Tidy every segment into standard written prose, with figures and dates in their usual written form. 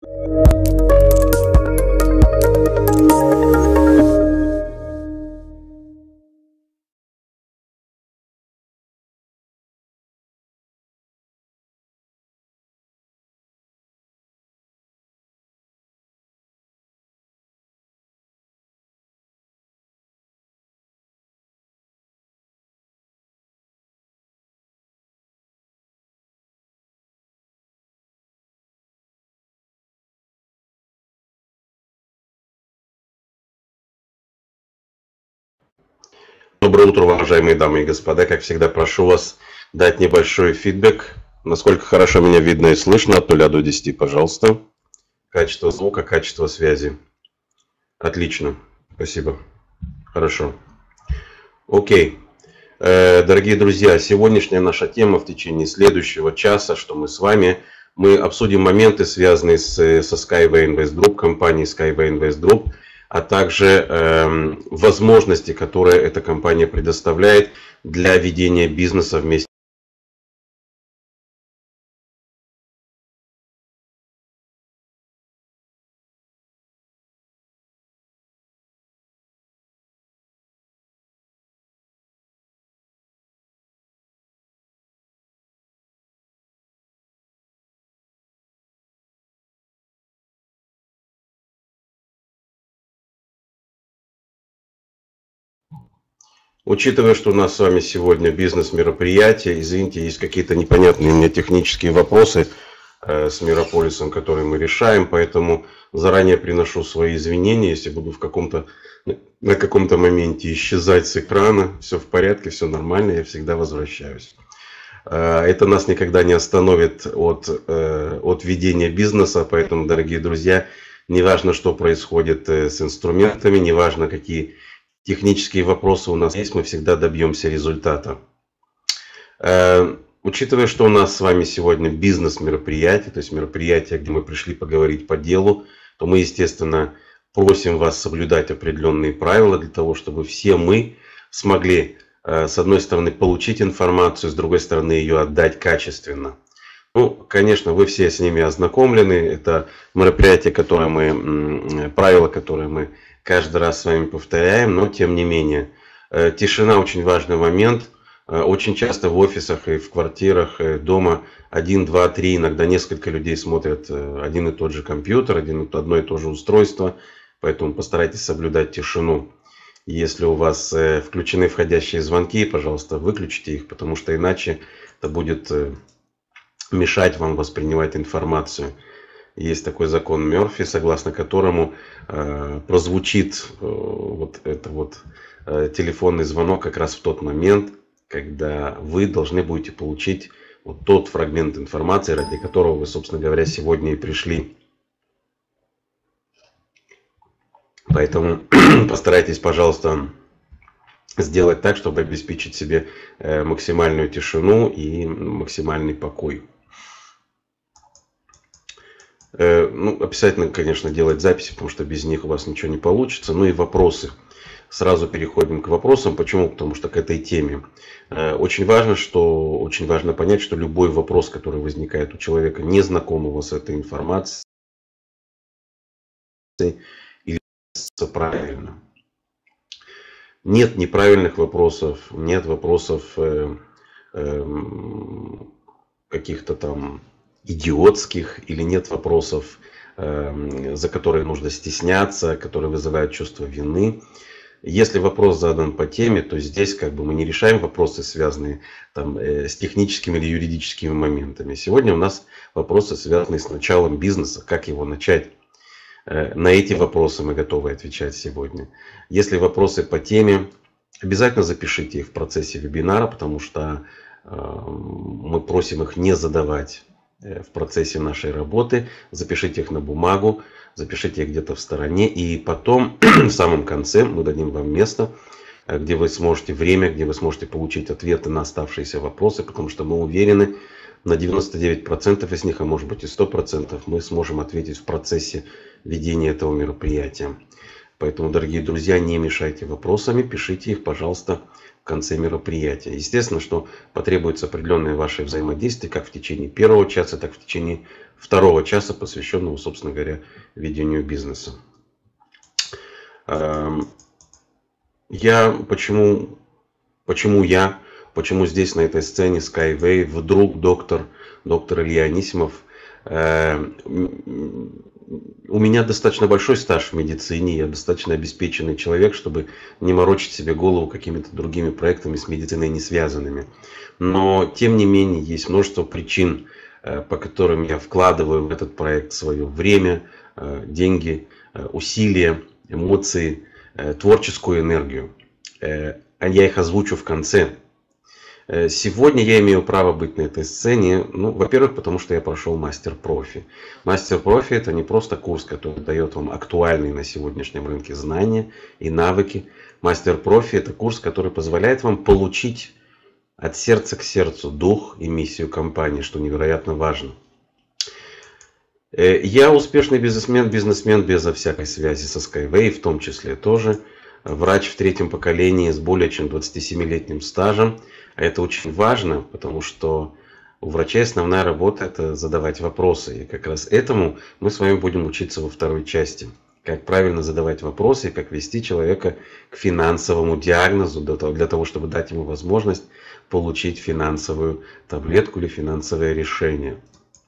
Доброе утро, уважаемые дамы и господа. Как всегда, прошу вас дать небольшой фидбэк. Насколько хорошо меня видно и слышно, от 0 до 10, пожалуйста. Качество звука, качество связи. Отлично. Спасибо. Хорошо. Окей. Дорогие друзья, сегодняшняя наша тема в течение следующего часа, что мы обсудим моменты, связанные со Skyway Invest Group, компанией Skyway Invest Group, а также возможности, которые эта компания предоставляет для ведения бизнеса вместе. Учитывая, что у нас с вами сегодня бизнес-мероприятие, извините, есть какие-то непонятные мне технические вопросы с Мирополисом, которые мы решаем, поэтому заранее приношу свои извинения, если буду на каком-то моменте исчезать с экрана. Все в порядке, все нормально, я всегда возвращаюсь. Это нас никогда не остановит от ведения бизнеса, поэтому, дорогие друзья, неважно, что происходит с инструментами, неважно, какие технические вопросы у нас есть, мы всегда добьемся результата. Учитывая, что у нас с вами сегодня бизнес-мероприятие, то есть мероприятие, где мы пришли поговорить по делу, то мы, естественно, просим вас соблюдать определенные правила для того, чтобы все мы смогли, с одной стороны, получить информацию, с другой стороны, ее отдать качественно. Ну, конечно, вы все с ними ознакомлены. Это мероприятие, правила, которые мы каждый раз с вами повторяем, но тем не менее. Тишина очень важный момент. Очень часто в офисах и в квартирах дома 1, 2, 3, иногда несколько людей смотрят один и тот же компьютер, одно и то же устройство. Поэтому постарайтесь соблюдать тишину. Если у вас включены входящие звонки, пожалуйста, выключите их, потому что иначе это будет мешать вам воспринимать информацию. Есть такой закон Мерфи, согласно которому прозвучит телефонный звонок как раз в тот момент, когда вы должны будете получить вот тот фрагмент информации, ради которого вы, собственно говоря, сегодня и пришли. Поэтому постарайтесь, пожалуйста, сделать так, чтобы обеспечить себе максимальную тишину и максимальный покой. Обязательно, конечно, делать записи, потому что без них у вас ничего не получится. Ну и вопросы. Сразу переходим к вопросам. Почему? Потому что к этой теме. Очень важно понять, что любой вопрос, который возникает у человека, незнакомого с этой информацией, или правильно. Нет неправильных вопросов, нет вопросов каких-то там идиотских, или нет вопросов, за которые нужно стесняться, которые вызывают чувство вины. Если вопрос задан по теме, то здесь мы не решаем вопросы, связанные с техническими или юридическими моментами. Сегодня у нас вопросы, связанные с началом бизнеса, как его начать. На эти вопросы мы готовы отвечать сегодня. Если вопросы по теме, обязательно запишите их в процессе вебинара, потому что мы просим их не задавать в процессе нашей работы. Запишите их на бумагу, запишите их где-то в стороне, и потом в самом конце мы дадим вам место, где вы сможете получить ответы на оставшиеся вопросы, потому что мы уверены, на 99% из них, а может быть и 100%, мы сможем ответить в процессе ведения этого мероприятия. Поэтому, дорогие друзья, не мешайте вопросами, пишите их, пожалуйста, в конце мероприятия. Естественно, что потребуется определенное ваше взаимодействие как в течение первого часа, так и в течение второго часа, посвященного, собственно говоря, ведению бизнеса. Почему здесь, на этой сцене Skyway, вдруг доктор Илья Анисимов? У меня достаточно большой стаж в медицине, я достаточно обеспеченный человек, чтобы не морочить себе голову какими-то другими проектами с медициной не связанными. Но, тем не менее, есть множество причин, по которым я вкладываю в этот проект свое время, деньги, усилия, эмоции, творческую энергию. Я их озвучу в конце. Сегодня я имею право быть на этой сцене, во-первых, потому что я прошел мастер-профи. Мастер-профи — это не просто курс, который дает вам актуальные на сегодняшнем рынке знания и навыки. Мастер-профи — это курс, который позволяет вам получить от сердца к сердцу дух и миссию компании, что невероятно важно. Я успешный бизнесмен безо всякой связи со Skyway, в том числе тоже. Врач в третьем поколении с более чем 27-летним стажем. А это очень важно, потому что у врачей основная работа — это задавать вопросы. И как раз этому мы с вами будем учиться во второй части. Как правильно задавать вопросы и как вести человека к финансовому диагнозу, для того, чтобы дать ему возможность получить финансовую таблетку или финансовое решение.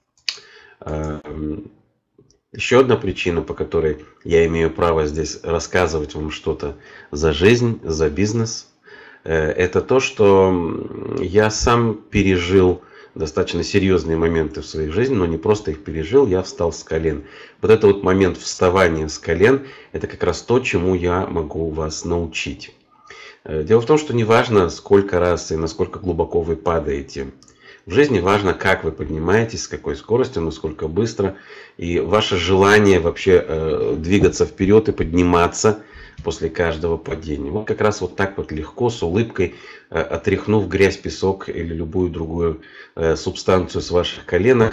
Еще одна причина, по которой я имею право здесь рассказывать вам что-то за жизнь, за бизнес, это то, что я сам пережил достаточно серьезные моменты в своей жизни, но не просто их пережил, я встал с колен. Вот это вот момент вставания с колен, это как раз то, чему я могу вас научить. Дело в том, что не важно, сколько раз и насколько глубоко вы падаете. В жизни важно, как вы поднимаетесь, с какой скоростью, насколько быстро. И ваше желание вообще двигаться вперед и подниматься после каждого падения. Вот как раз вот так вот легко, с улыбкой, отряхнув грязь, песок или любую другую субстанцию с ваших коленок,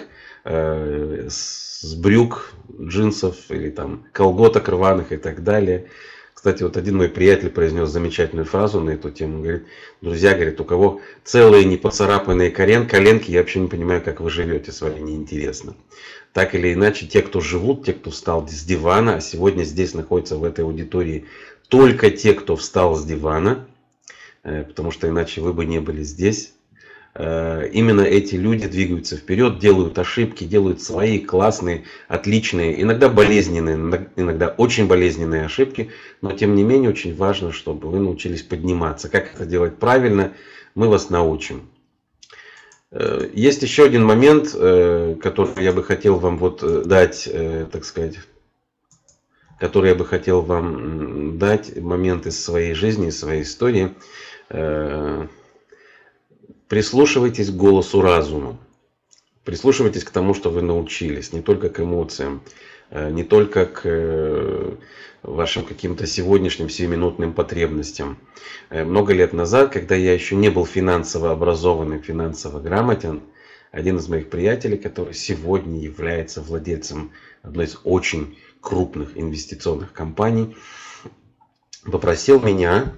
с брюк, джинсов или там колготок рваных и так далее. Кстати, вот один мой приятель произнес замечательную фразу на эту тему. Говорит: друзья, говорит, у кого целые не поцарапанные коленки, я вообще не понимаю, как вы живете, с вами неинтересно. Так или иначе, те, кто живут, те, кто встал с дивана, а сегодня здесь находится в этой аудитории только те, кто встал с дивана, потому что иначе вы бы не были здесь. Именно эти люди двигаются вперед, делают ошибки, делают свои классные, отличные, иногда болезненные, иногда очень болезненные ошибки, но тем не менее очень важно, чтобы вы научились подниматься. Как это делать правильно, мы вас научим. Есть еще один момент, который я бы хотел вам дать, так сказать, который я бы хотел вам дать, момент из своей жизни, из своей истории. Прислушивайтесь к голосу разума. Прислушивайтесь к тому, что вы научились, не только к эмоциям, не только к вашим каким-то сегодняшним сиюминутным потребностям. Много лет назад, когда я еще не был финансово образованным, финансово грамотен, один из моих приятелей, который сегодня является владельцем одной из очень крупных инвестиционных компаний, попросил меня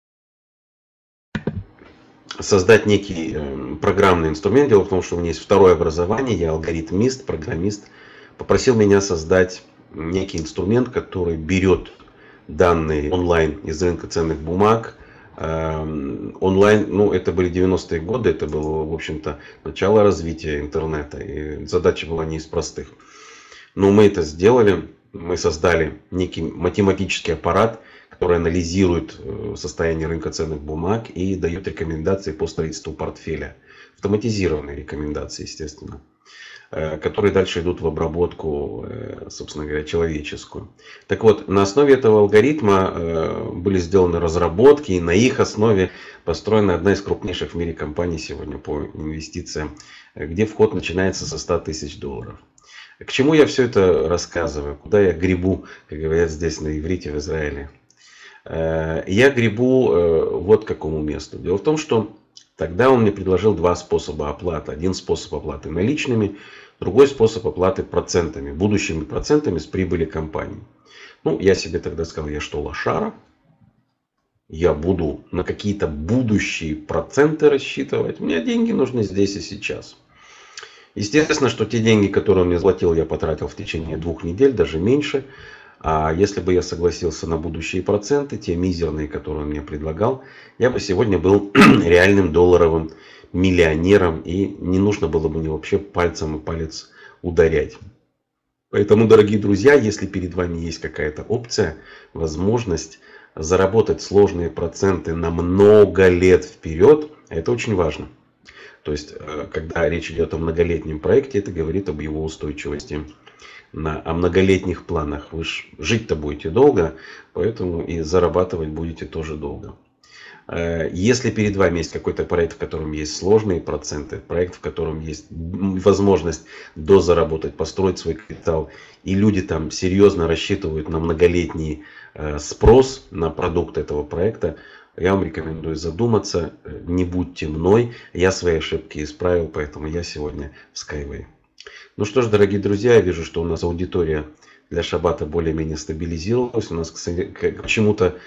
создать некий программный инструмент. Дело в том, что у меня есть второе образование, я алгоритмист, программист. Попросил меня создать некий инструмент, который берет данные онлайн из рынка ценных бумаг. Онлайн, это были 90-е годы, это было, в общем-то, начало развития интернета. И задача была не из простых. Но мы это сделали, мы создали некий математический аппарат, который анализирует состояние рынка ценных бумаг и дает рекомендации по строительству портфеля. Автоматизированные рекомендации, естественно, которые дальше идут в обработку, собственно говоря, человеческую. Так вот, на основе этого алгоритма были сделаны разработки, и на их основе построена одна из крупнейших в мире компаний сегодня по инвестициям, где вход начинается со 100 тысяч долларов. К чему я все это рассказываю? Куда я гребу, как говорят здесь на иврите в Израиле? Я гребу вот к какому месту. Дело в том, что тогда он мне предложил два способа оплаты. Один способ оплаты наличными, другой способ оплаты процентами, будущими процентами с прибыли компании. Я себе тогда сказал, я что, лошара? я буду на какие-то будущие проценты рассчитывать. Мне деньги нужны здесь и сейчас. Естественно, что те деньги, которые он мне заплатил, я потратил в течение 2 недель, даже меньше. А если бы я согласился на будущие проценты, те мизерные, которые он мне предлагал, я бы сегодня был реальным долларовым миллионером. И не нужно было бы мне вообще пальцем о палец ударять. Поэтому, дорогие друзья, если перед вами есть какая-то опция, возможность заработать сложные проценты на много лет вперед, это очень важно. То есть, когда речь идет о многолетнем проекте, это говорит об его устойчивости, о многолетних планах. Вы ж жить-то будете долго, поэтому и зарабатывать будете тоже долго. Если перед вами есть какой-то проект, в котором есть сложные проценты, проект, в котором есть возможность дозаработать, построить свой капитал, и люди там серьезно рассчитывают на многолетний спрос на продукт этого проекта, я вам рекомендую задуматься, не будьте мной, я свои ошибки исправил, поэтому я сегодня в Skyway. Ну что ж, дорогие друзья, я вижу, что у нас аудитория для шаббата более-менее стабилизировалась. У нас почему-то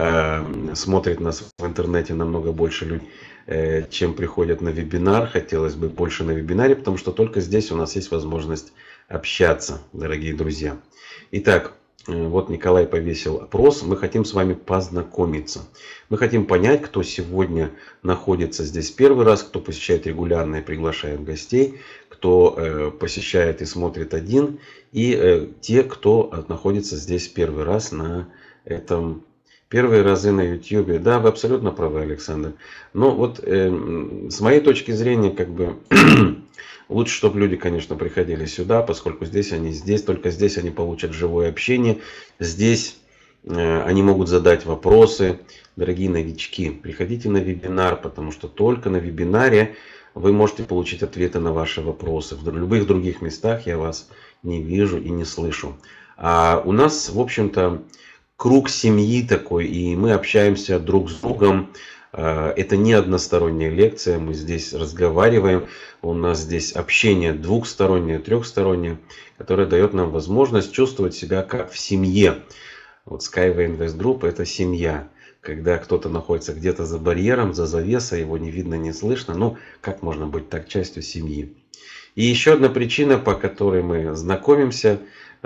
смотрит нас в интернете намного больше людей, чем приходят на вебинар. Хотелось бы больше на вебинаре, потому что только здесь у нас есть возможность общаться, дорогие друзья. Итак, вот Николай повесил опрос. Мы хотим с вами познакомиться. Мы хотим понять, кто сегодня находится здесь первый раз, кто посещает регулярно и приглашает гостей, кто посещает и смотрит один, и те, кто находится здесь первый раз на этом, первые разы на YouTube. Да, вы абсолютно правы, Александр. Но вот с моей точки зрения, как бы лучше, чтобы люди, конечно, приходили сюда, поскольку здесь, только здесь они получат живое общение. Здесь они могут задать вопросы. Дорогие новички, приходите на вебинар, потому что только на вебинаре вы можете получить ответы на ваши вопросы. В любых других местах я вас не вижу и не слышу. А у нас, в общем-то, круг семьи такой, и мы общаемся друг с другом. Это не односторонняя лекция, мы здесь разговариваем. У нас здесь общение двухстороннее, трехстороннее, которое дает нам возможность чувствовать себя как в семье. Вот Skyway Invest Group — это семья. Когда кто-то находится где-то за барьером, за завесой, его не видно, не слышно. Ну, как можно быть так частью семьи? И еще одна причина, по которой мы знакомимся,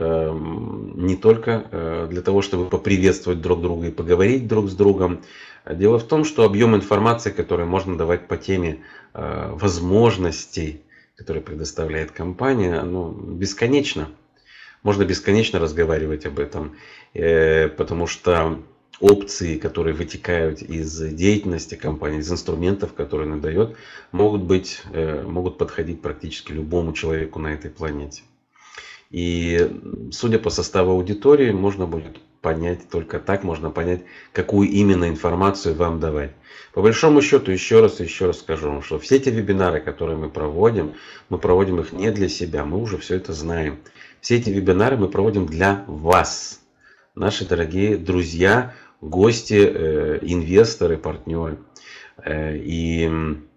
не только для того, чтобы поприветствовать друг друга и поговорить друг с другом. Дело в том, что объем информации, который можно давать по теме возможностей, которые предоставляет компания, оно бесконечно. Можно бесконечно разговаривать об этом, потому что опции, которые вытекают из деятельности компании, из инструментов, которые она дает, могут подходить практически любому человеку на этой планете. И судя по составу аудитории, можно будет понять, только так можно понять, какую именно информацию вам давать. По большому счету, еще раз скажу вам, что все эти вебинары, которые мы проводим их не для себя, мы уже все это знаем. Все эти вебинары мы проводим для вас, наши дорогие друзья, гости, инвесторы, партнеры. И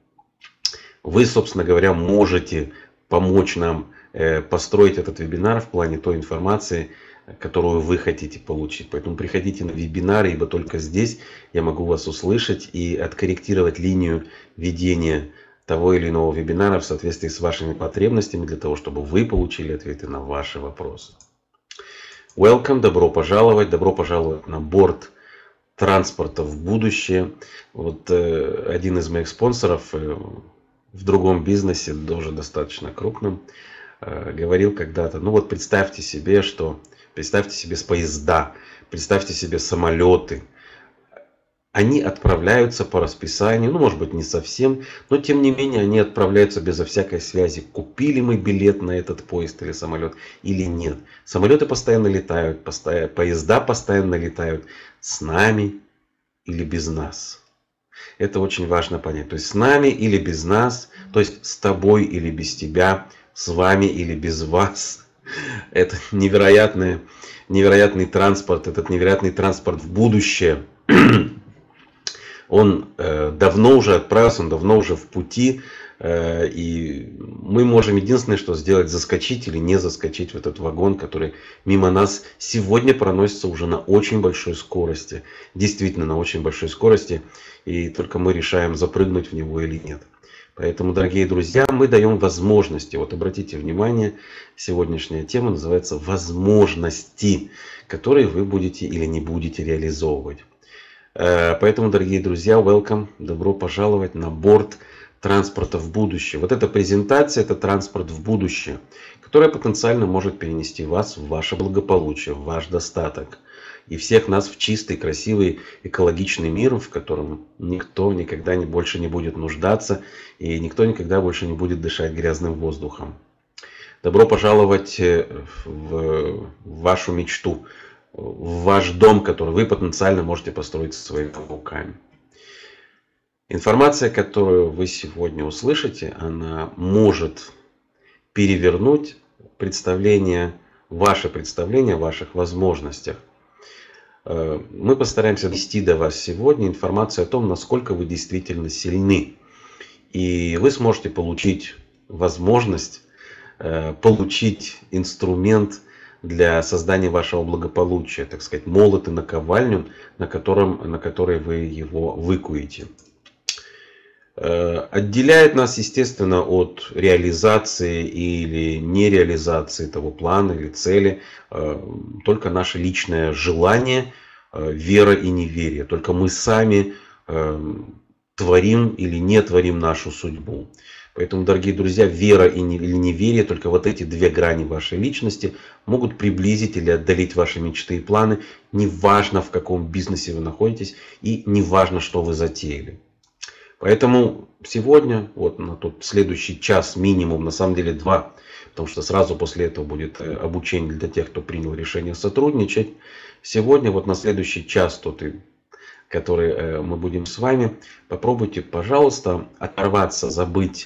вы, собственно говоря, можете помочь нам построить этот вебинар в плане той информации, которую вы хотите получить. Поэтому приходите на вебинары, ибо только здесь я могу вас услышать и откорректировать линию ведения того или иного вебинара в соответствии с вашими потребностями, для того, чтобы вы получили ответы на ваши вопросы. Welcome, добро пожаловать на борт транспорта в будущее. Вот один из моих спонсоров в другом бизнесе, тоже достаточно крупном, говорил когда-то: ну вот представьте себе поезда, представьте себе самолеты. Они отправляются по расписанию, ну может быть не совсем, но тем не менее они отправляются безо всякой связи. Купили мы билет на этот поезд или самолет или нет. Самолеты постоянно летают, поезда постоянно летают с нами или без нас. Это очень важно понять. То есть с нами или без нас, то есть с тобой или без тебя, с вами или без вас. Это невероятный транспорт, этот невероятный транспорт в будущее. Он давно уже отправился, он давно уже в пути. И мы можем единственное, что сделать, заскочить или не заскочить в этот вагон, который мимо нас сегодня проносится уже на очень большой скорости. Действительно, на очень большой скорости. И только мы решаем, запрыгнуть в него или нет. Поэтому, дорогие друзья, мы даем возможности. Вот обратите внимание, сегодняшняя тема называется «Возможности», которые вы будете или не будете реализовывать. Поэтому, дорогие друзья, welcome, добро пожаловать на борт транспорта в будущее. Вот эта презентация – это транспорт в будущее, которая потенциально может перенести вас в ваше благополучие, в ваш достаток. И всех нас в чистый, красивый, экологичный мир, в котором никто никогда больше не будет нуждаться, и никто никогда больше не будет дышать грязным воздухом. Добро пожаловать в вашу мечту, в ваш дом, который вы потенциально можете построить своими руками. Информация, которую вы сегодня услышите, она может перевернуть ваше представление о ваших возможностях. Мы постараемся донести до вас сегодня информацию о том, насколько вы действительно сильны. И вы сможете получить возможность, получить инструмент для создания вашего благополучия, так сказать, молот и наковальню, на которой вы его выкуете. Отделяет нас, естественно, от реализации или нереализации того плана или цели только наше личное желание, вера и неверие. Только мы сами творим или не творим нашу судьбу. Поэтому, дорогие друзья, вера или неверие, только вот эти две грани вашей личности могут приблизить или отдалить ваши мечты и планы. Неважно, в каком бизнесе вы находитесь и неважно, что вы затеяли. Поэтому сегодня, вот на тот следующий час минимум, на самом деле 2, потому что сразу после этого будет обучение для тех, кто принял решение сотрудничать. Сегодня вот на следующий час, который мы будем с вами, попробуйте, пожалуйста, оторваться, забыть,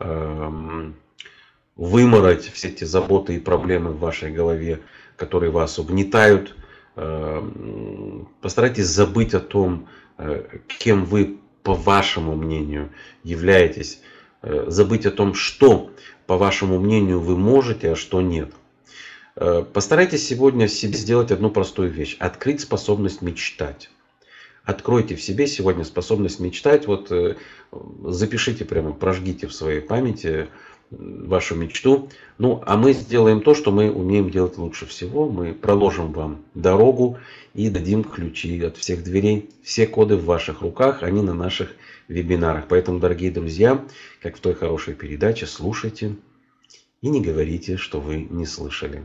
вымороть все эти заботы и проблемы в вашей голове, которые вас угнетают. Постарайтесь забыть о том, кем вы, по вашему мнению, являетесь. Забыть о том, что, по вашему мнению, вы можете, а что нет. Постарайтесь сегодня себе сделать одну простую вещь. Открыть способность мечтать. Откройте в себе сегодня способность мечтать. Вот запишите прямо, прожгите в своей памяти вашу мечту. Ну, а мы сделаем то, что мы умеем делать лучше всего. Мы проложим вам дорогу и дадим ключи от всех дверей. Все коды в ваших руках, они на наших вебинарах. Поэтому, дорогие друзья, как в той хорошей передаче, слушайте и не говорите, что вы не слышали.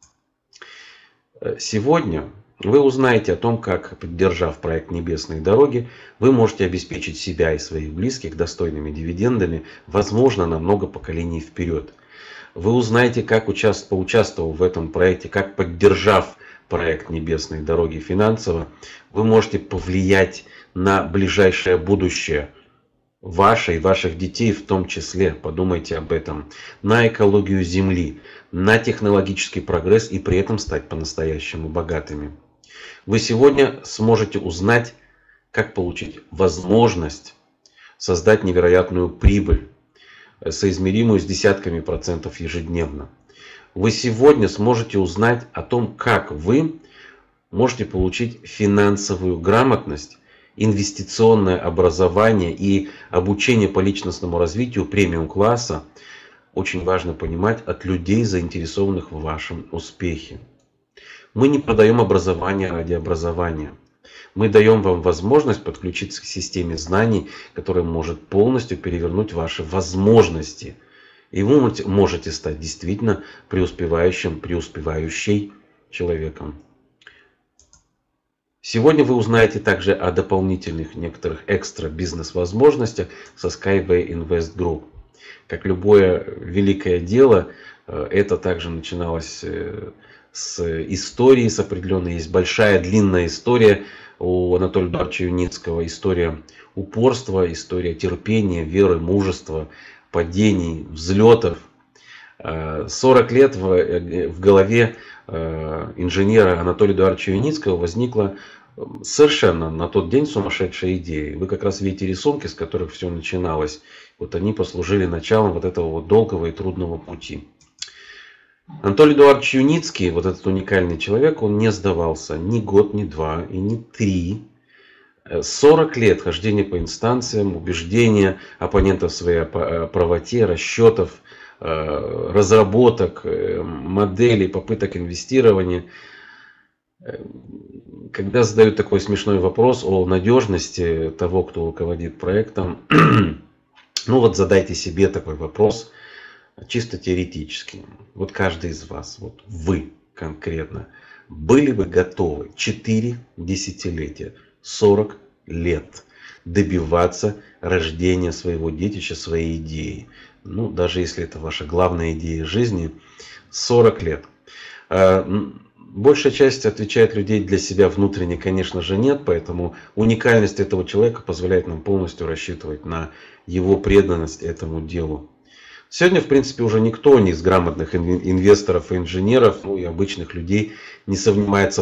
Сегодня вы узнаете о том, как, поддержав проект «Небесные дороги», вы можете обеспечить себя и своих близких достойными дивидендами, возможно, на много поколений вперед. Вы узнаете, как, поучаствовав в этом проекте, как, поддержав проект «Небесные дороги» финансово, вы можете повлиять на ближайшее будущее ваше и ваших детей в том числе. Подумайте об этом. На экологию Земли, на технологический прогресс и при этом стать по-настоящему богатыми. Вы сегодня сможете узнать, как получить возможность создать невероятную прибыль, соизмеримую с десятками процентов ежедневно. Вы сегодня сможете узнать о том, как вы можете получить финансовую грамотность, инвестиционное образование и обучение по личностному развитию премиум-класса. Очень важно понимать, от людей, заинтересованных в вашем успехе. Мы не продаем образование ради образования. Мы даем вам возможность подключиться к системе знаний, которая может полностью перевернуть ваши возможности. И вы можете стать действительно преуспевающей человеком. Сегодня вы узнаете также о дополнительных некоторых экстра бизнес-возможностях со Skyway Invest Group. Как любое великое дело, это также начиналось с истории, с определенной. Есть большая длинная история у Анатолия Эдуардовича Юницкого. История упорства, история терпения, веры, мужества, падений, взлетов. 40 лет в голове инженера Анатолия Эдуардовича Юницкого возникла совершенно на тот день сумасшедшая идея. Вы как раз видите рисунки, с которых все начиналось. Вот они послужили началом вот этого вот долгого и трудного пути. Анатолий Эдуардович Юницкий, вот этот уникальный человек, он не сдавался ни год, ни два и ни три. 40 лет хождения по инстанциям, убеждения оппонентов в своей правоте, расчетов, разработок, моделей, попыток инвестирования. Когда задают такой смешной вопрос о надежности того, кто руководит проектом, ну вот задайте себе такой вопрос, чисто теоретически. Вот каждый из вас, вот вы конкретно, были бы готовы 4 десятилетия, 40 лет добиваться рождения своего детища, своей идеи? Ну, даже если это ваша главная идея жизни, 40 лет. Большая часть отвечает людей для себя внутренне, конечно же, нет, поэтому уникальность этого человека позволяет нам полностью рассчитывать на его преданность этому делу. Сегодня, в принципе, уже никто из грамотных инвесторов и инженеров, ну и обычных людей не сомневается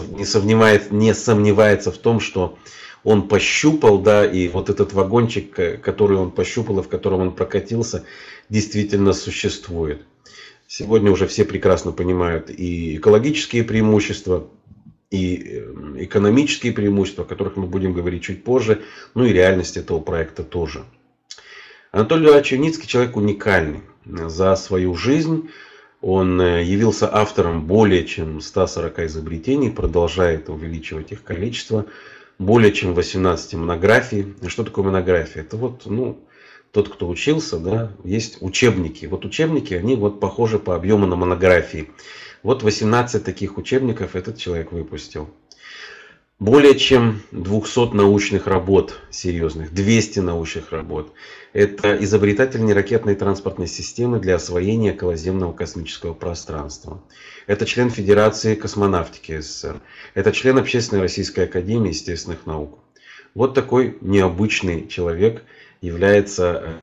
в том, что он пощупал, да, и вот этот вагончик, который он пощупал и в котором он прокатился, действительно существует. Сегодня уже все прекрасно понимают и экологические преимущества, и экономические преимущества, о которых мы будем говорить чуть позже, ну и реальность этого проекта тоже. Анатолий Эдуардович Юницкий человек уникальный. За свою жизнь он явился автором более чем 140 изобретений, продолжает увеличивать их количество, более чем 18 монографий. Что такое монография? Это вот, ну, тот, кто учился, да, есть учебники. Вот учебники, они вот похожи по объему на монографии. Вот 18 таких учебников этот человек выпустил. Более чем 200 научных работ серьезных, 200 научных работ. Это изобретатель неракетной транспортной системы для освоения околоземного космического пространства. Это член Федерации космонавтики СССР. Это член Общественной Российской Академии Естественных Наук. Вот такой необычный человек является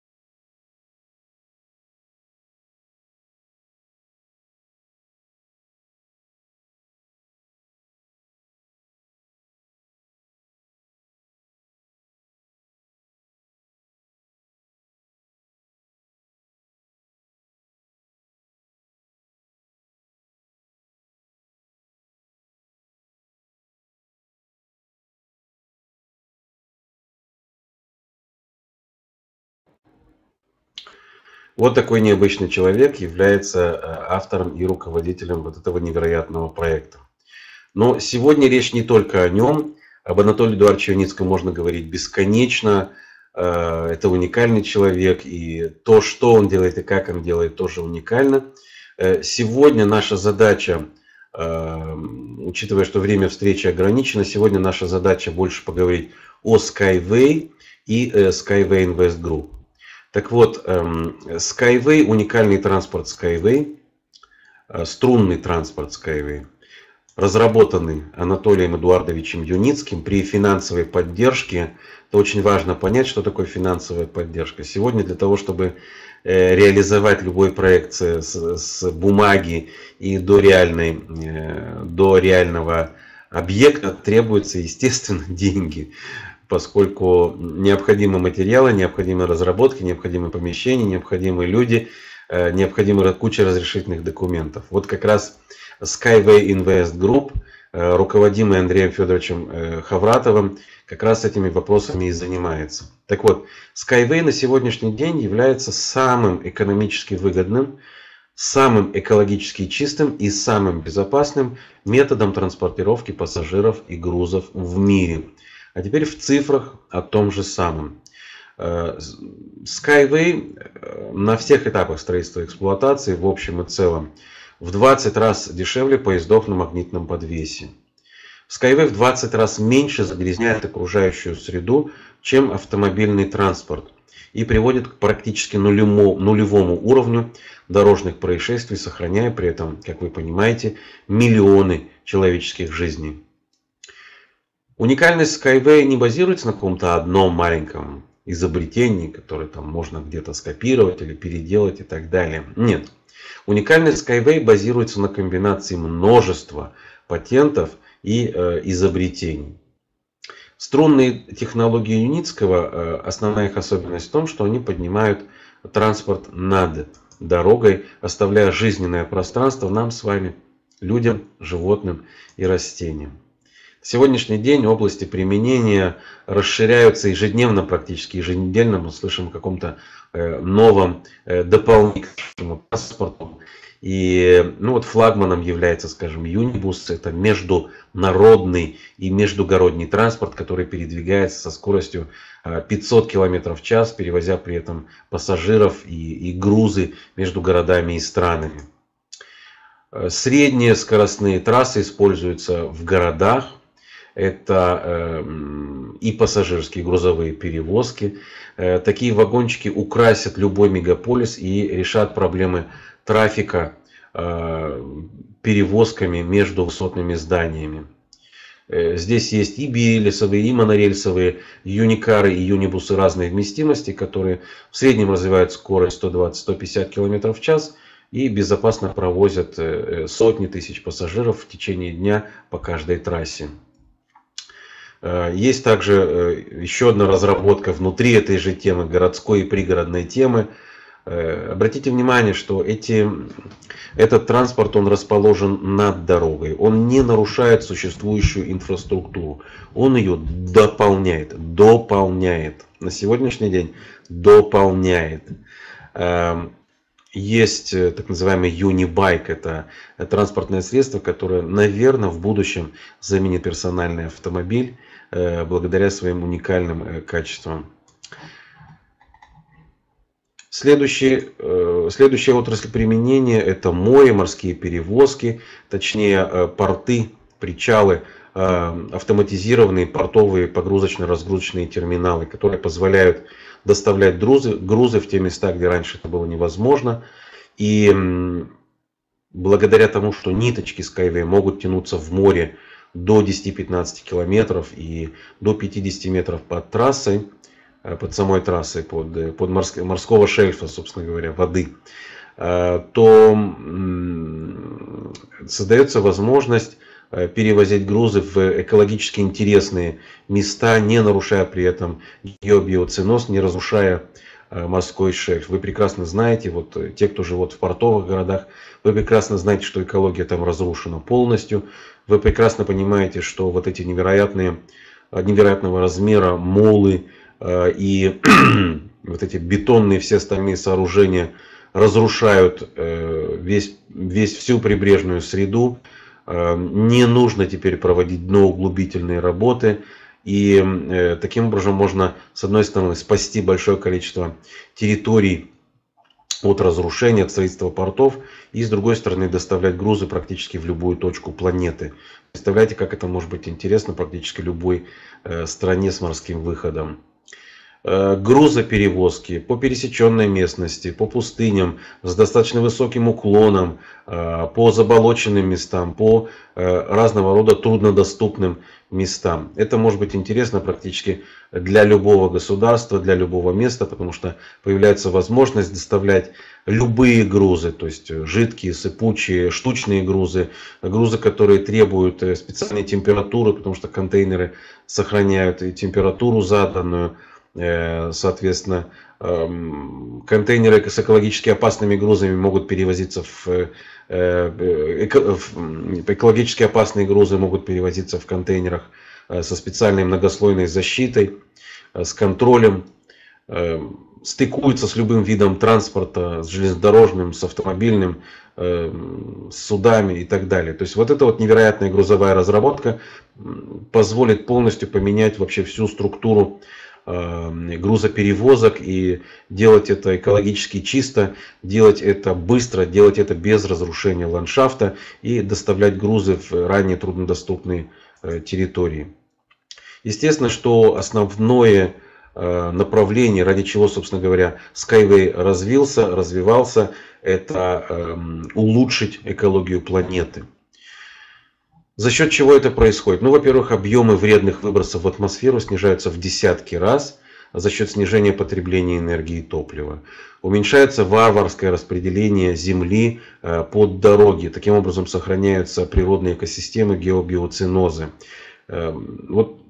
вот такой необычный человек является автором и руководителем вот этого невероятного проекта. Но сегодня речь не только о нем. Об Анатолии Эдуардовиче Юницком можно говорить бесконечно. Это уникальный человек. И то, что он делает и как он делает, тоже уникально. Сегодня наша задача, учитывая, что время встречи ограничено, сегодня наша задача больше поговорить о Skyway и Skyway Invest Group. Так вот, Skyway, уникальный транспорт Skyway, струнный транспорт Skyway, разработанный Анатолием Эдуардовичем Юницким при финансовой поддержке. Это очень важно понять, что такое финансовая поддержка. Сегодня для того, чтобы реализовать любой проект с бумаги и до реального объекта, требуются, естественно, деньги. Поскольку необходимы материалы, необходимы разработки, необходимы помещения, необходимы люди, необходимы куча разрешительных документов. Вот как раз Skyway Invest Group, руководимый Андреем Федоровичем Хавратовым, как раз этими вопросами и занимается. Так вот, Skyway на сегодняшний день является самым экономически выгодным, самым экологически чистым и самым безопасным методом транспортировки пассажиров и грузов в мире. А теперь в цифрах о том же самом. Skyway на всех этапах строительства и эксплуатации в общем и целом в 20 раз дешевле поездов на магнитном подвесе. Skyway в 20 раз меньше загрязняет окружающую среду, чем автомобильный транспорт, и приводит к практически нулевому уровню дорожных происшествий, сохраняя при этом, как вы понимаете, миллионы человеческих жизней. Уникальность Skyway не базируется на каком-то одном маленьком изобретении, которое там можно где-то скопировать или переделать и так далее. Нет. Уникальность Skyway базируется на комбинации множества патентов и изобретений. Струнные технологии Юницкого, основная их особенность в том, что они поднимают транспорт над дорогой, оставляя жизненное пространство нам с вами, людям, животным и растениям. В сегодняшний день области применения расширяются ежедневно, практически еженедельно. Мы слышим о каком-то новом дополнительном транспорту. И вот флагманом является, скажем, Юнибус. Это международный и междугородний транспорт, который передвигается со скоростью 500 км в час, перевозя при этом пассажиров и грузы между городами и странами. Средние скоростные трассы используются в городах. Это и пассажирские, и грузовые перевозки. Такие вагончики украсят любой мегаполис и решат проблемы трафика перевозками между высотными зданиями. Здесь есть и билесовые, и монорельсовые юникары и юнибусы разной вместимости, которые в среднем развивают скорость 120-150 км в час и безопасно провозят сотни тысяч пассажиров в течение дня по каждой трассе. Есть также еще одна разработка внутри этой же темы, городской и пригородной темы. Обратите внимание, что этот транспорт, он расположен над дорогой. Он не нарушает существующую инфраструктуру. Он ее дополняет. На сегодняшний день дополняет. Есть так называемый Юнибайк. Это транспортное средство, которое, наверное, в будущем заменит персональный автомобиль благодаря своим уникальным качествам. Следующая отрасль применения — это море, морские перевозки, точнее порты, причалы, автоматизированные портовые погрузочно-разгрузочные терминалы, которые позволяют доставлять грузы в те места, где раньше это было невозможно. И благодаря тому, что ниточки Skyway могут тянуться в море до 10-15 километров и до 50 метров под трассой, под самой трассой, под морского шельфа, собственно говоря, воды, то создается возможность перевозить грузы в экологически интересные места, не нарушая при этом геобиоценоз, не разрушая морской шельф. Вы прекрасно знаете, вот те, кто живет в портовых городах, вы прекрасно знаете, что экология там разрушена полностью. Вы прекрасно понимаете, что вот эти невероятного размера молы и вот эти бетонные все остальные сооружения разрушают всю прибрежную среду. Не нужно теперь проводить дноуглубительные работы. И таким образом можно, с одной стороны, спасти большое количество территорий от разрушения, от строительства портов, и с другой стороны доставлять грузы практически в любую точку планеты. Представляете, как это может быть интересно практически любой стране с морским выходом. Грузоперевозки по пересеченной местности, по пустыням с достаточно высоким уклоном, по заболоченным местам, по разного рода труднодоступным местам. Это может быть интересно практически для любого государства, для любого места, потому что появляется возможность доставлять любые грузы, то есть жидкие, сыпучие, штучные грузы, грузы, которые требуют специальной температуры, потому что контейнеры сохраняют и температуру заданную. Соответственно, контейнеры с экологически опасными грузами могут перевозиться экологически опасные грузы могут перевозиться в контейнерах со специальной многослойной защитой, с контролем, стыкуются с любым видом транспорта, с железнодорожным, с автомобильным, с судами и так далее. То есть вот эта вот невероятная грузовая разработка позволит полностью поменять вообще всю структуру грузоперевозок и делать это экологически чисто, делать это быстро, делать это без разрушения ландшафта и доставлять грузы в ранее труднодоступные территории. Естественно, что основное направление, ради чего, собственно говоря, Skyway развивался, это улучшить экологию планеты. За счет чего это происходит? Ну, во-первых, объемы вредных выбросов в атмосферу снижаются в десятки раз за счет снижения потребления энергии и топлива. Уменьшается варварское распределение земли под дороги. Таким образом сохраняются природные экосистемы, геобиоценозы. Вот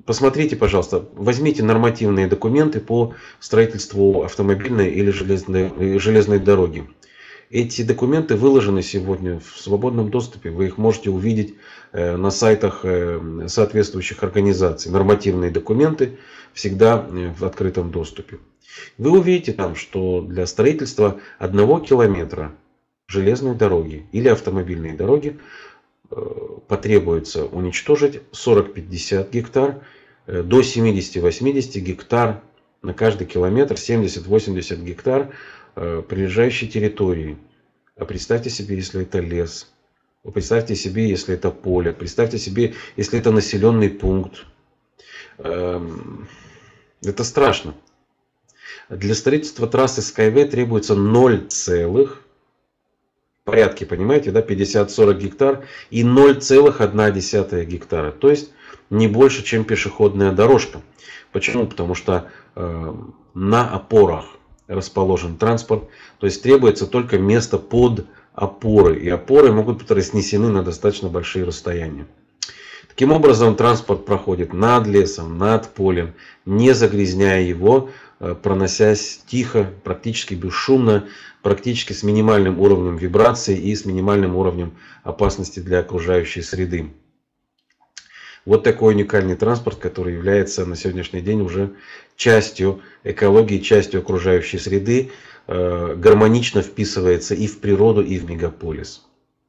посмотрите, пожалуйста, возьмите нормативные документы по строительству автомобильной или железной дороги. Эти документы выложены сегодня в свободном доступе. Вы их можете увидеть на сайтах соответствующих организаций. Нормативные документы всегда в открытом доступе. Вы увидите там, что для строительства 1 километра железной дороги или автомобильной дороги потребуется уничтожить 40-50 гектар до 70-80 гектар на каждый километр, 70-80 гектар прилегающей территории. А представьте себе, если это лес. Представьте себе, если это поле. Представьте себе, если это населенный пункт. Это страшно. Для строительства трассы Skyway требуется 0, порядки, понимаете, да, 50-40 гектар и 0,1 гектара. То есть не больше, чем пешеходная дорожка. Почему? Потому что на опорах расположен транспорт, то есть требуется только место под опоры, и опоры могут быть разнесены на достаточно большие расстояния. Таким образом, транспорт проходит над лесом, над полем, не загрязняя его, проносясь тихо, практически бесшумно, практически с минимальным уровнем вибрации и с минимальным уровнем опасности для окружающей среды. Вот такой уникальный транспорт, который является на сегодняшний день уже частью экологии, частью окружающей среды, гармонично вписывается и в природу, и в мегаполис.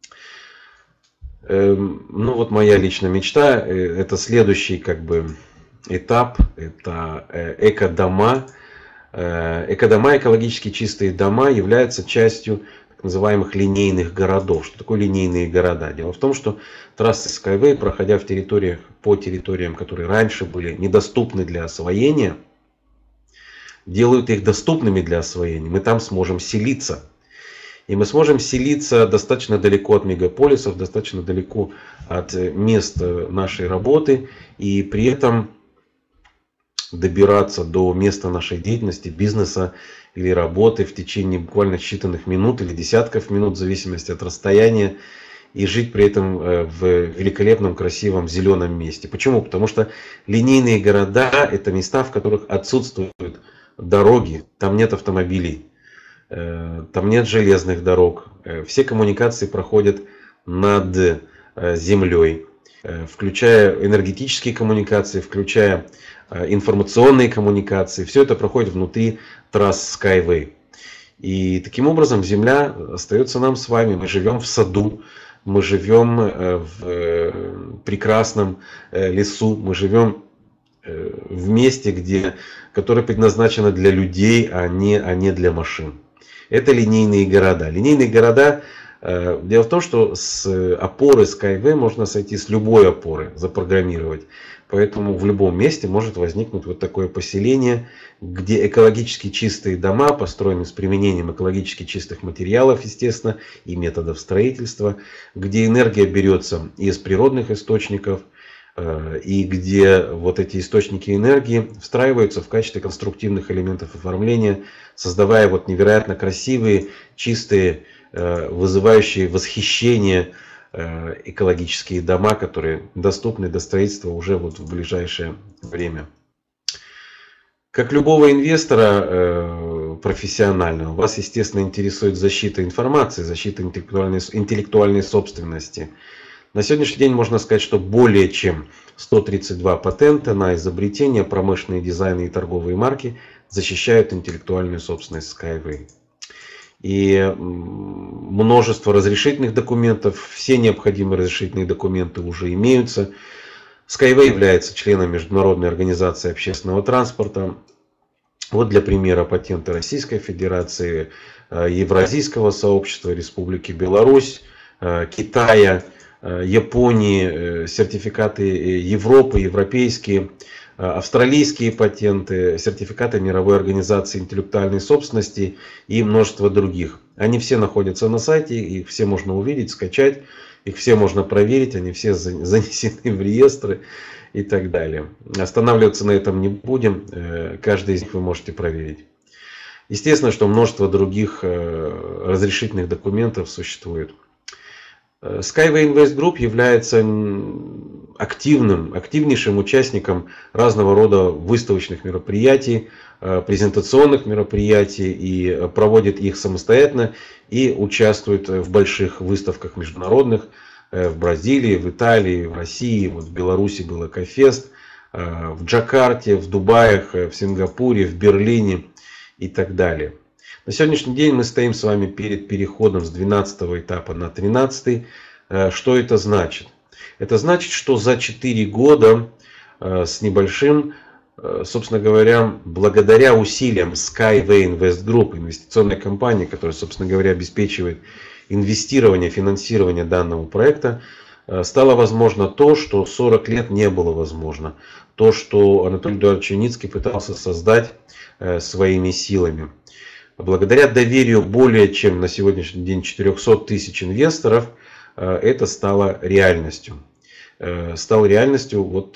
Ну вот моя личная мечта, это следующий этап, это экодома. Экодома, экологически чистые дома, являются частью так называемых линейных городов. Что такое линейные города? Дело в том, что трассы Skyway, проходя по территориям, которые раньше были недоступны для освоения, делают их доступными для освоения. Мы там сможем селиться. И мы сможем селиться достаточно далеко от мегаполисов, достаточно далеко от мест нашей работы. И при этом добираться до места нашей деятельности, бизнеса или работы в течение буквально считанных минут или десятков минут, в зависимости от расстояния, и жить при этом в великолепном, красивом, зеленом месте. Почему? Потому что линейные города – это места, в которых отсутствуют дороги, там нет автомобилей, там нет железных дорог. Все коммуникации проходят над землей, включая энергетические коммуникации, включая информационные коммуникации. Все это проходит внутри трасс Skyway. И таким образом земля остается нам с вами. Мы живем в саду, мы живем в прекрасном лесу, мы живем в месте, которое предназначено для людей, а не для машин. Это линейные города. Линейные города, дело в том, что с опоры Skyway можно сойти с любой опоры, запрограммировать. Поэтому в любом месте может возникнуть вот такое поселение, где экологически чистые дома, построены с применением экологически чистых материалов, естественно, и методов строительства, где энергия берется из природных источников, и где вот эти источники энергии встраиваются в качестве конструктивных элементов оформления, создавая вот невероятно красивые, чистые, вызывающие восхищение экологические дома, которые доступны до строительства уже вот в ближайшее время. Как любого инвестора профессионального, вас, естественно, интересует защита информации, защита интеллектуальной собственности. На сегодняшний день можно сказать, что более чем 132 патента на изобретения, промышленные дизайны и торговые марки защищают интеллектуальную собственность Skyway. И множество разрешительных документов, все необходимые разрешительные документы уже имеются. Skyway является членом Международной организации общественного транспорта. Вот для примера патенты Российской Федерации, Евразийского сообщества, Республики Беларусь, Китая, Японии, сертификаты Европы, европейские, австралийские патенты, сертификаты Мировой организации интеллектуальной собственности и множество других. Они все находятся на сайте, их все можно увидеть, скачать, их все можно проверить, они все занесены в реестры и так далее. Останавливаться на этом не будем, каждый из них вы можете проверить. Естественно, что множество других разрешительных документов существует. Skyway Invest Group является активнейшим участником разного рода выставочных мероприятий, презентационных мероприятий, и проводит их самостоятельно и участвует в больших выставках международных в Бразилии, в Италии, в России, вот в Беларуси был Экофест, в Джакарте, в Дубаях, в Сингапуре, в Берлине и так далее. На сегодняшний день мы стоим с вами перед переходом с 12 этапа на 13. Что это значит? Это значит, что за 4 года с небольшим, собственно говоря, благодаря усилиям Skyway Invest Group, инвестиционной компании, которая, собственно говоря, обеспечивает инвестирование, финансирование данного проекта, стало возможно то, что 40 лет не было возможно. То, что Анатолий Эдуардович Юницкий пытался создать своими силами. Благодаря доверию более чем на сегодняшний день 400 тысяч инвесторов, это стало реальностью. Стал реальностью вот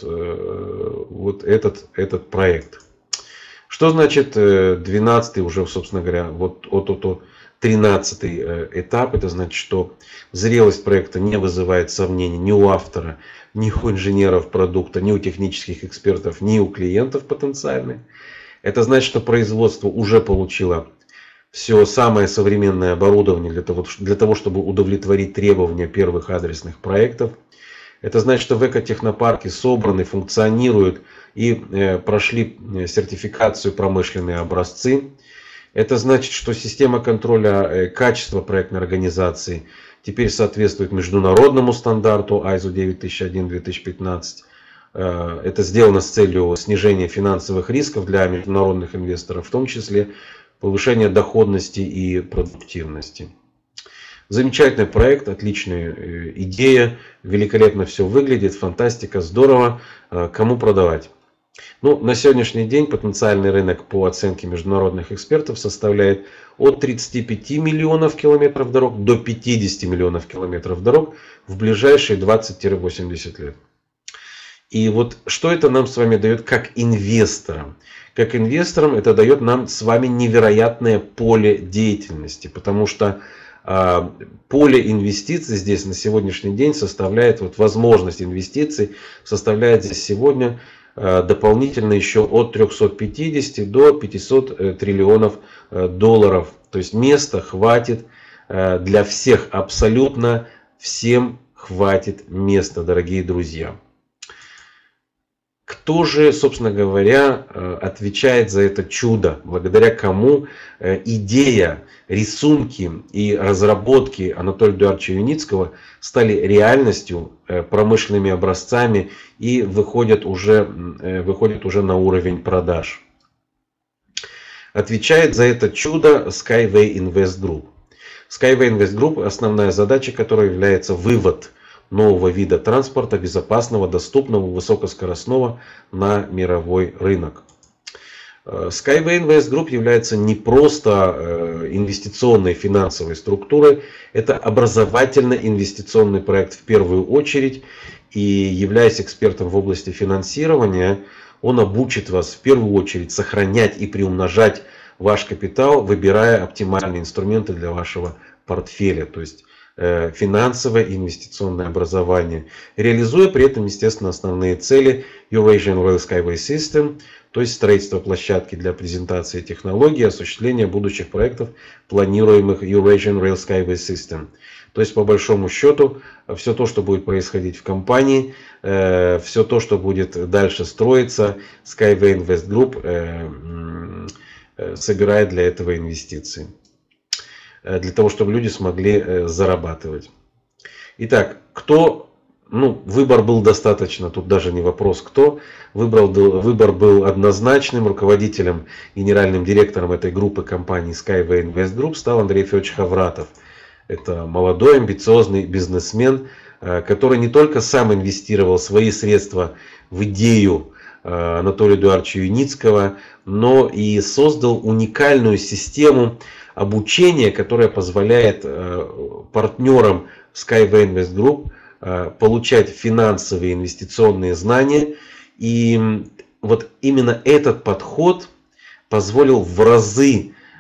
этот проект. Что значит 12 уже, собственно говоря, вот 13 этап? Это значит, что зрелость проекта не вызывает сомнений ни у автора, ни у инженеров продукта, ни у технических экспертов, ни у клиентов потенциальных. Это значит, что производство уже получило все самое современное оборудование для того, чтобы удовлетворить требования первых адресных проектов. Это значит, что в экотехнопарке собраны, функционируют и прошли сертификацию промышленные образцы. Это значит, что система контроля качества проектной организации теперь соответствует международному стандарту ISO 9001-2015. Это сделано с целью снижения финансовых рисков для международных инвесторов, в том числе повышения доходности и продуктивности. Замечательный проект, отличная идея, великолепно все выглядит, фантастика, здорово. Кому продавать? Ну, на сегодняшний день потенциальный рынок по оценке международных экспертов составляет от 35 миллионов километров дорог до 50 миллионов километров дорог в ближайшие 20-80 лет. И вот что это нам с вами дает как инвесторам? Как инвесторам это дает нам с вами невероятное поле деятельности, потому что поле инвестиций здесь на сегодняшний день составляет, вот возможность инвестиций составляет здесь сегодня дополнительно еще от 350 до 500 триллионов долларов. То есть места хватит для всех, абсолютно всем хватит места, дорогие друзья. Кто же, собственно говоря, отвечает за это чудо? Благодаря кому идея, рисунки и разработки Анатолия Эдуардовича Юницкого стали реальностью, промышленными образцами и выходят уже на уровень продаж? Отвечает за это чудо Skyway Invest Group. Skyway Invest Group, основная задача которой является вывод нового вида транспорта, безопасного, доступного, высокоскоростного на мировой рынок. Skyway Invest Group является не просто инвестиционной финансовой структурой, это образовательно-инвестиционный проект в первую очередь. И являясь экспертом в области финансирования, он обучит вас в первую очередь сохранять и приумножать ваш капитал, выбирая оптимальные инструменты для вашего портфеля. То есть финансовое и инвестиционное образование, реализуя при этом, естественно, основные цели Eurasian Rail Skyway System, то есть строительство площадки для презентации технологий и осуществления будущих проектов, планируемых Eurasian Rail Skyway System. То есть, по большому счету, все то, что будет происходить в компании, все то, что будет дальше строиться, Skyway Invest Group собирает для этого инвестиции. Для того, чтобы люди смогли зарабатывать. Итак, кто? Ну, выбор был достаточно, тут даже не вопрос кто. Выбор был однозначным. Руководителем, генеральным директором этой группы компании Skyway Invest Group стал Андрей Федорович Хавратов. Это молодой, амбициозный бизнесмен, который не только сам инвестировал свои средства в идею Анатолия Эдуардовича Юницкого, но и создал уникальную систему обучения, которое позволяет партнерам Skyway Invest Group получать финансовые инвестиционные знания. И вот именно этот подход позволил в разы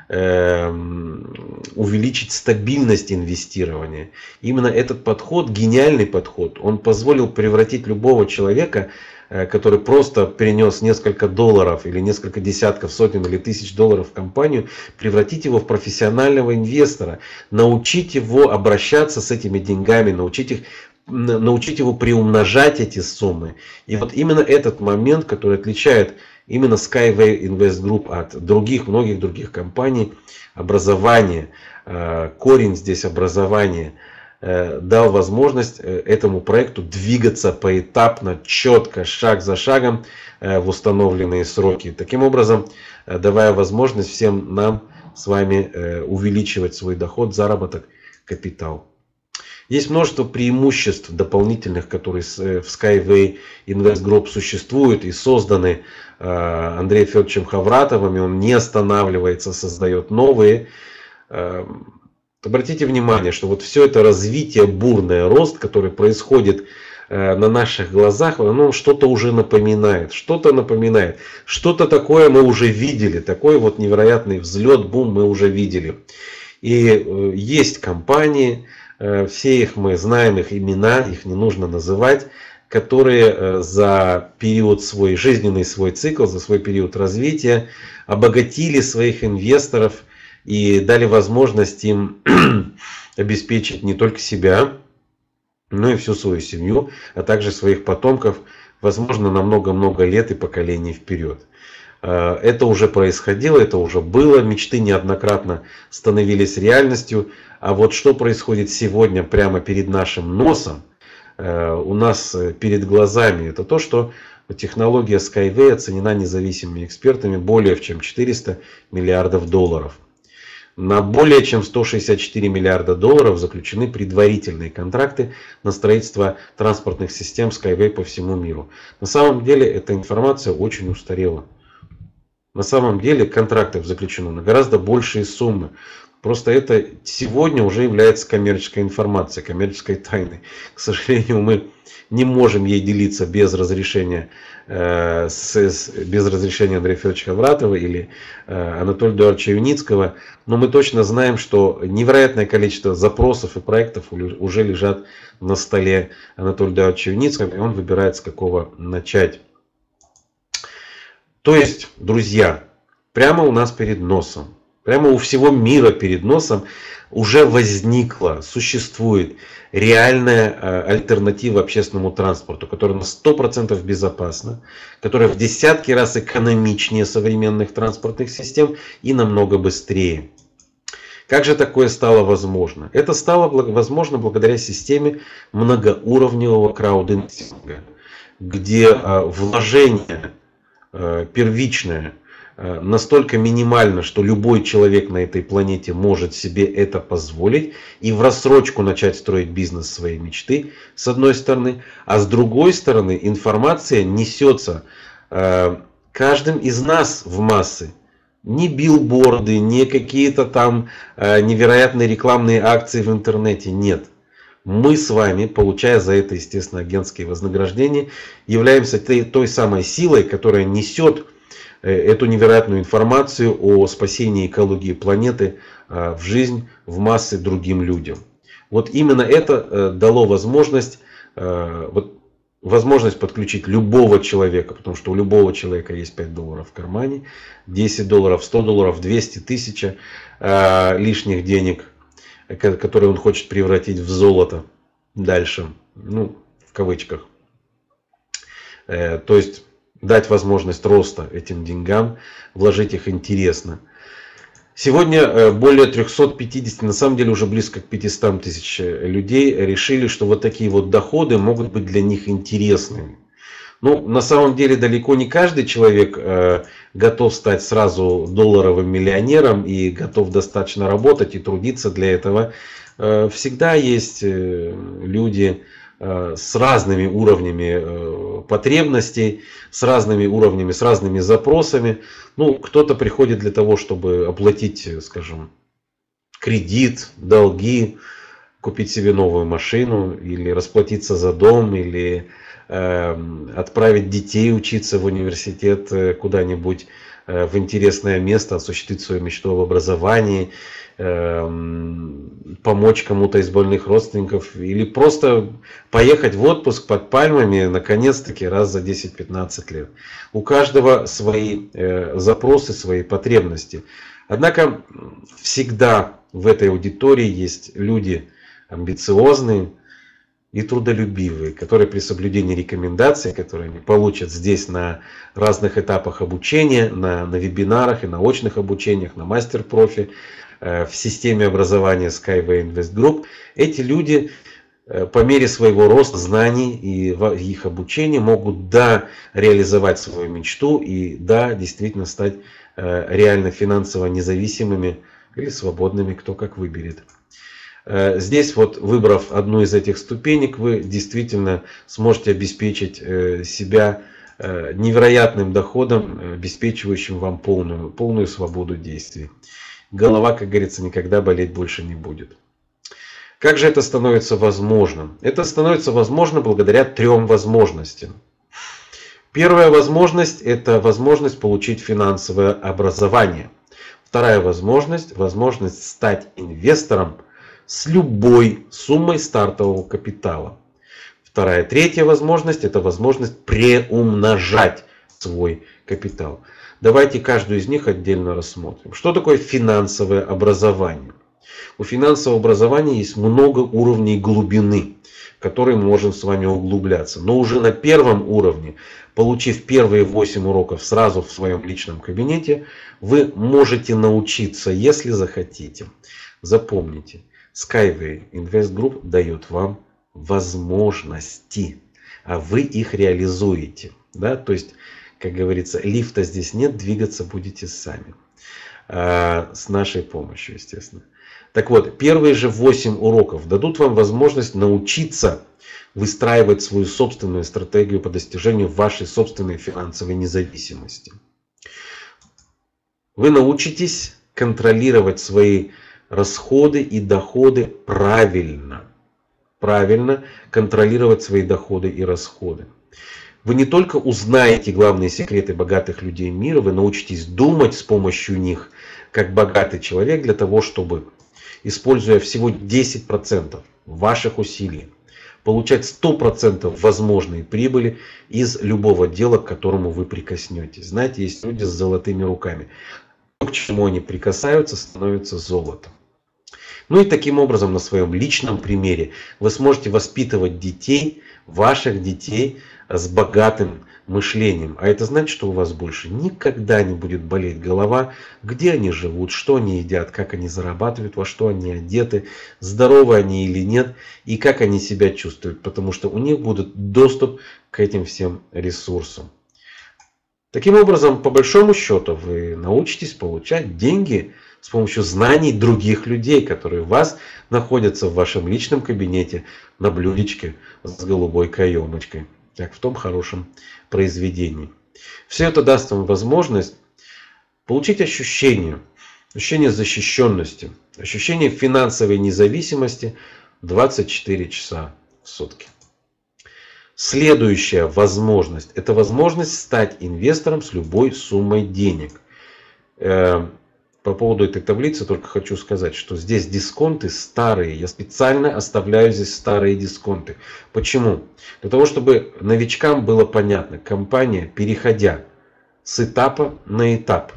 увеличить стабильность инвестирования. Именно этот подход, гениальный подход, он позволил превратить любого человека, который просто перенес несколько долларов или несколько десятков, сотен или тысяч долларов в компанию, превратить его в профессионального инвестора, научить его обращаться с этими деньгами, научить его приумножать эти суммы. И вот именно этот момент, который отличает именно Skyway Invest Group от многих других компаний, образование, корень здесь образования, дал возможность этому проекту двигаться поэтапно, четко, шаг за шагом в установленные сроки. Таким образом, давая возможность всем нам с вами увеличивать свой доход, заработок, капитал. Есть множество преимуществ дополнительных, которые в Skyway Invest Group существуют и созданы Андреем Федоровичем Хавратовым, и он не останавливается, создает новые. Обратите внимание, что вот все это развитие, бурный рост, который происходит на наших глазах, оно что-то уже напоминает, что-то такое мы уже видели, такой вот невероятный взлет, бум мы уже видели. И есть компании, все их мы знаем, их имена, их не нужно называть, которые за период свой жизненный свой цикл, за свой период развития обогатили своих инвесторов и дали возможность им обеспечить не только себя, но и всю свою семью, а также своих потомков, возможно, на много-много лет и поколений вперед. Это уже происходило, это уже было, мечты неоднократно становились реальностью. А вот что происходит сегодня прямо перед нашим носом, у нас перед глазами, это то, что технология Skyway оценена независимыми экспертами более чем 400 миллиардов долларов. На более чем 164 миллиарда долларов заключены предварительные контракты на строительство транспортных систем Skyway по всему миру. На самом деле эта информация очень устарела. На самом деле контрактов заключено на гораздо большие суммы. Просто это сегодня уже является коммерческой информацией, коммерческой тайной. К сожалению, мы не можем ей делиться без разрешения Андрея Федоровича Хавратова или Анатолия Эдуардовича Юницкого. Но мы точно знаем, что невероятное количество запросов и проектов уже лежат на столе Анатолия Эдуардовича Юницкого, и он выбирает, с какого начать. То есть, друзья, прямо у нас перед носом, прямо у всего мира перед носом уже возникла, существует реальная альтернатива общественному транспорту, которая на 100% безопасна, которая в десятки раз экономичнее современных транспортных систем и намного быстрее. Как же такое стало возможно? Это стало возможно благодаря системе многоуровневого краудинвестинга, где вложение первичное настолько минимально, что любой человек на этой планете может себе это позволить и в рассрочку начать строить бизнес своей мечты, с одной стороны, а с другой стороны информация несется каждым из нас в массы. Ни билборды, ни какие-то там невероятные рекламные акции в интернете, нет. Мы с вами, получая за это, естественно, агентские вознаграждения, являемся той самой силой, которая несет эту невероятную информацию о спасении экологии планеты в жизнь, в массы другим людям. Вот именно это дало возможность подключить любого человека, потому что у любого человека есть 5 долларов в кармане, 10 долларов, 100 долларов, 200 тысяч лишних денег, которые он хочет превратить в золото дальше, ну, в кавычках. То есть дать возможность роста этим деньгам, вложить их интересно. Сегодня более 350, на самом деле уже близко к 500 тысяч людей решили, что вот такие вот доходы могут быть для них интересными. Ну, на самом деле далеко не каждый человек готов стать сразу долларовым миллионером и готов достаточно работать и трудиться для этого. Всегда есть люди с разными уровнями потребностей, с разными уровнями, с разными запросами. Ну, кто-то приходит для того, чтобы оплатить, скажем, кредит, долги, купить себе новую машину, или расплатиться за дом, или отправить детей учиться в университет куда-нибудь в интересное место, осуществить свою мечту об образовании, помочь кому-то из больных родственников, или просто поехать в отпуск под пальмами, наконец-таки, раз за 10-15 лет. У каждого свои запросы, свои потребности. Однако всегда в этой аудитории есть люди амбициозные и трудолюбивые, которые при соблюдении рекомендаций, которые они получат здесь на разных этапах обучения, на вебинарах и на очных обучениях, на мастер-профи, в системе образования Skyway Invest Group, эти люди по мере своего роста знаний и их обучения могут реализовать свою мечту и действительно стать реально финансово независимыми или свободными, кто как выберет. Здесь вот, выбрав одну из этих ступенек, вы действительно сможете обеспечить себя невероятным доходом, обеспечивающим вам полную свободу действий. Голова, как говорится, никогда болеть больше не будет. Как же это становится возможным? Это становится возможно благодаря 3 возможностям. Первая возможность – это возможность получить финансовое образование. Вторая возможность – стать инвестором с любой суммой стартового капитала. Третья возможность – это возможность приумножать свой капитал. Давайте каждую из них отдельно рассмотрим. Что такое финансовое образование? У финансового образования есть много уровней глубины, в которые мы можем с вами углубляться. Но уже на первом уровне, получив первые 8 уроков сразу в своем личном кабинете, вы можете научиться, если захотите. Запомните, Skyway Invest Group дает вам возможности, а вы их реализуете. Да? То есть, как говорится, лифта здесь нет, двигаться будете сами. С нашей помощью, естественно. Так вот, первые же 8 уроков дадут вам возможность научиться выстраивать свою собственную стратегию по достижению вашей собственной финансовой независимости. Вы научитесь контролировать свои расходы и доходы правильно. Правильно контролировать свои доходы и расходы. Вы не только узнаете главные секреты богатых людей мира, вы научитесь думать с помощью них, как богатый человек, для того, чтобы, используя всего 10% ваших усилий, получать 100% возможной прибыли из любого дела, к которому вы прикоснетесь. Знаете, есть люди с золотыми руками. То, к чему они прикасаются, становится золотом. Ну и таким образом, на своем личном примере, вы сможете воспитывать детей, ваших детей, с богатым мышлением. А это значит, что у вас больше никогда не будет болеть голова, где они живут, что они едят, как они зарабатывают, во что они одеты, здоровы они или нет, и как они себя чувствуют. Потому что у них будет доступ к этим всем ресурсам. Таким образом, по большому счету, вы научитесь получать деньги с помощью знаний других людей, которые у вас находятся в вашем личном кабинете на блюдечке с голубой каемочкой, как в том хорошем произведении. Все это даст вам возможность получить ощущение защищенности, ощущение финансовой независимости 24 часа в сутки. Следующая возможность – это возможность стать инвестором с любой суммой денег. По поводу этой таблицы только хочу сказать, что здесь дисконты старые. Я специально оставляю здесь старые дисконты. Почему? Для того, чтобы новичкам было понятно. Компания, переходя с этапа на этап,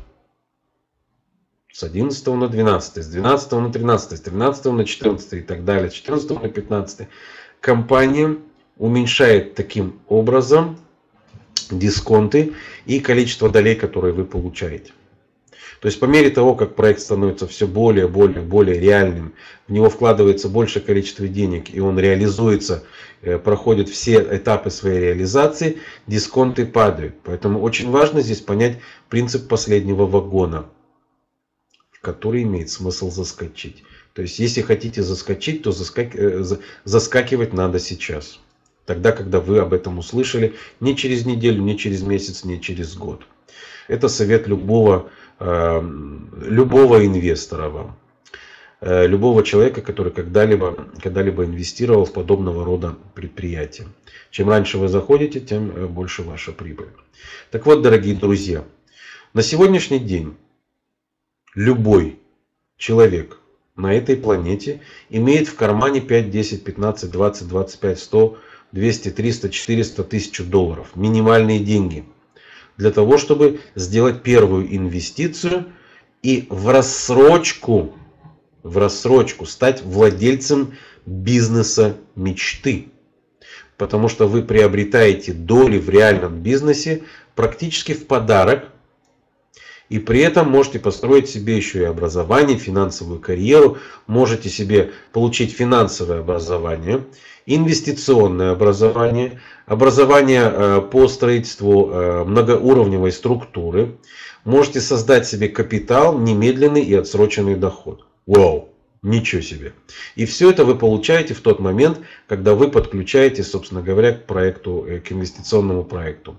с 11 на 12, с 12 на 13, с 13 на 14 и так далее, с 14 на 15, компания уменьшает таким образом дисконты и количество долей, которые вы получаете. То есть по мере того, как проект становится все более реальным, в него вкладывается большее количество денег и он реализуется, проходит все этапы своей реализации, дисконты падают. Поэтому очень важно здесь понять принцип последнего вагона, в который имеет смысл заскочить. То есть если хотите заскочить, то заскакивать надо сейчас. Тогда, когда вы об этом услышали, не через неделю, не через месяц, не через год. Это совет любого инвестора вам. любого человека, который когда-либо инвестировал в подобного рода предприятия. Чем раньше вы заходите, тем больше ваша прибыль. Так вот, дорогие друзья, на сегодняшний день любой человек на этой планете имеет в кармане 5, 10, 15, 20, 25, 100, 200, 300, 400, 1000 долларов. Минимальные деньги. Для того, чтобы сделать первую инвестицию и в рассрочку стать владельцем бизнеса мечты. Потому что вы приобретаете доли в реальном бизнесе практически в подарок. И при этом можете построить себе еще и образование, финансовую карьеру. Можете себе получить финансовое образование, инвестиционное образование, образование по строительству многоуровневой структуры. Можете создать себе капитал, немедленный и отсроченный доход. Вау! Ничего себе! И все это вы получаете в тот момент, когда вы подключаетесь, собственно говоря, к инвестиционному проекту.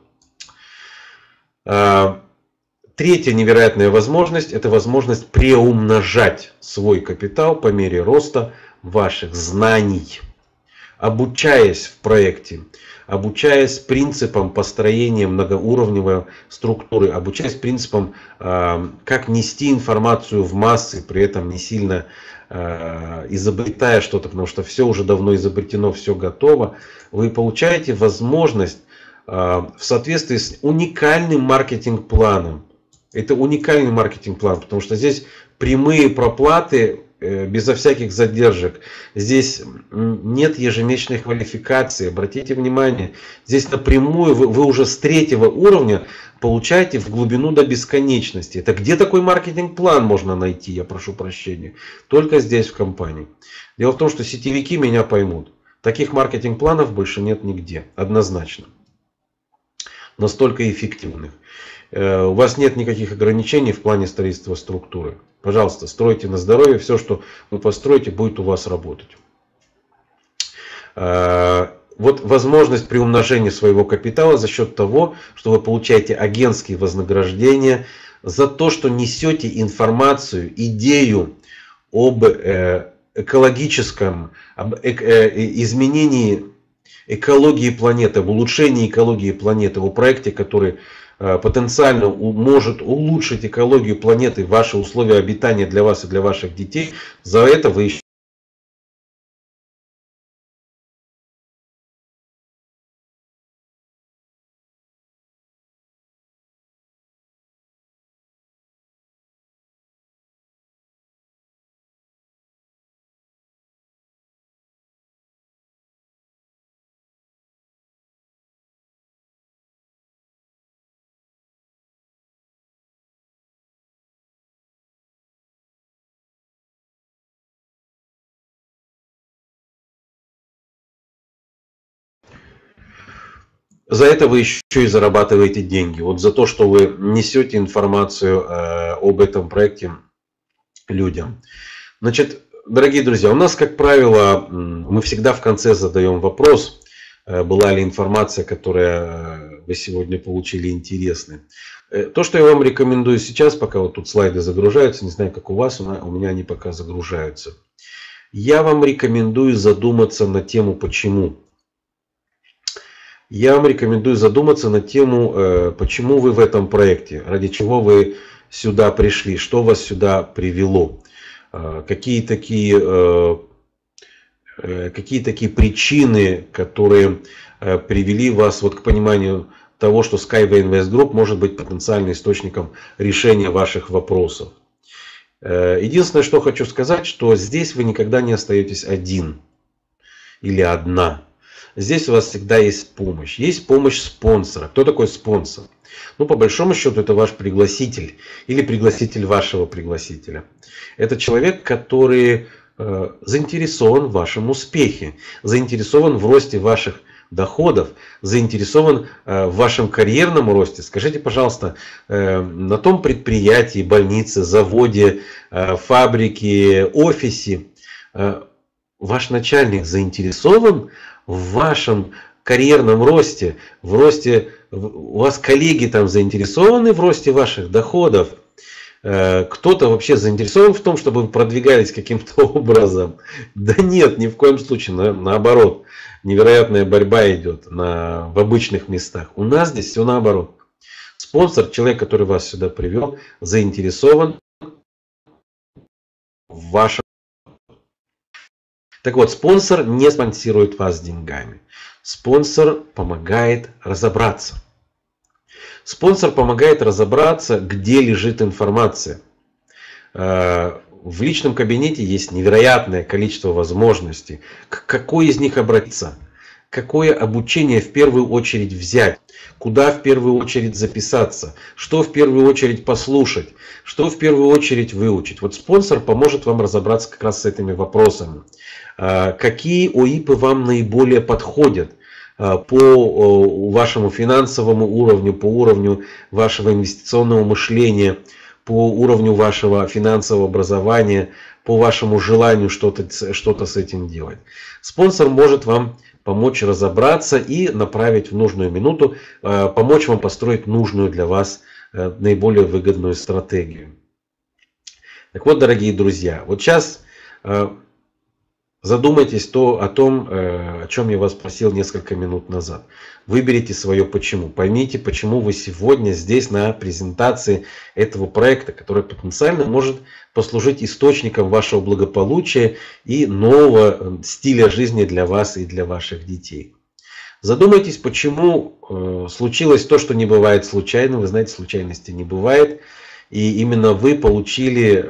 Третья невероятная возможность – это возможность приумножать свой капитал по мере роста ваших знаний. Обучаясь в проекте, обучаясь принципам построения многоуровневой структуры, обучаясь принципам, как нести информацию в массы, при этом не сильно изобретая что-то, потому что все уже давно изобретено, все готово, вы получаете возможность в соответствии с уникальным маркетинг-планом. Это уникальный маркетинг-план, потому что здесь прямые проплаты безо всяких задержек. Здесь нет ежемесячной квалификации. Обратите внимание, здесь напрямую вы уже с 3-го уровня получаете в глубину до бесконечности. Это где такой маркетинг-план можно найти, я прошу прощения? Только здесь, в компании. Дело в том, что сетевики меня поймут. Таких маркетинг-планов больше нет нигде, однозначно. Настолько эффективных. У вас нет никаких ограничений в плане строительства структуры. Пожалуйста, стройте на здоровье. Все, что вы построите, будет у вас работать. Вот возможность приумножения своего капитала за счет того, что вы получаете агентские вознаграждения за то, что несете информацию, идею об экологическом, об изменении экологии планеты, об улучшении экологии планеты, о проекте, который потенциально может улучшить экологию планеты, ваши условия обитания для вас и для ваших детей. За это вы еще за это вы еще и зарабатываете деньги. Вот за то, что вы несете информацию об этом проекте людям. Значит, дорогие друзья, у нас, как правило, мы всегда в конце задаем вопрос, была ли информация, которую вы сегодня получили, интересной. То, что я вам рекомендую сейчас, пока вот тут слайды загружаются, не знаю, как у вас, у меня они пока загружаются. Я вам рекомендую задуматься на тему «Почему?». Я вам рекомендую задуматься на тему, почему вы в этом проекте, ради чего вы сюда пришли, что вас сюда привело, какие такие причины, которые привели вас вот к пониманию того, что Skyway Invest Group может быть потенциальным источником решения ваших вопросов. Единственное, что хочу сказать, что здесь вы никогда не остаетесь один или одна. Здесь у вас всегда есть помощь. Есть помощь спонсора. Кто такой спонсор? Ну, по большому счету, это ваш пригласитель или пригласитель вашего пригласителя. Это человек, который заинтересован в вашем успехе, заинтересован в росте ваших доходов, заинтересован в вашем карьерном росте. Скажите, пожалуйста, на том предприятии, больнице, заводе, фабрике, офисе ваш начальник заинтересован в вашем карьерном росте, у вас коллеги там заинтересованы в росте ваших доходов, Кто-то вообще заинтересован в том, чтобы вы продвигались каким-то образом? Да нет, ни в коем случае. Наоборот, невероятная борьба идет в обычных местах. У нас здесь все наоборот. Спонсор, человек, который вас сюда привел, заинтересован в вашем. Так вот, спонсор не спонсирует вас деньгами. Спонсор помогает разобраться. Спонсор помогает разобраться, где лежит информация. В личном кабинете есть невероятное количество возможностей. К какой из них обратиться? Какое обучение в первую очередь взять? Куда в первую очередь записаться? Что в первую очередь послушать? Что в первую очередь выучить? Вот спонсор поможет вам разобраться как раз с этими вопросами. Какие ОИПы вам наиболее подходят по вашему финансовому уровню, по уровню вашего инвестиционного мышления, по уровню вашего финансового образования, по вашему желанию что-то с этим делать. Спонсор может вам помочь разобраться и направить в нужную минуту, помочь вам построить нужную для вас наиболее выгодную стратегию. Так вот, дорогие друзья, вот сейчас задумайтесь о том, о чем я вас просил несколько минут назад. Выберите свое почему. Поймите, почему вы сегодня здесь на презентации этого проекта, который потенциально может послужить источником вашего благополучия и нового стиля жизни для вас и для ваших детей. Задумайтесь, почему случилось то, что не бывает случайно. Вы знаете, случайности не бывает. И именно вы получили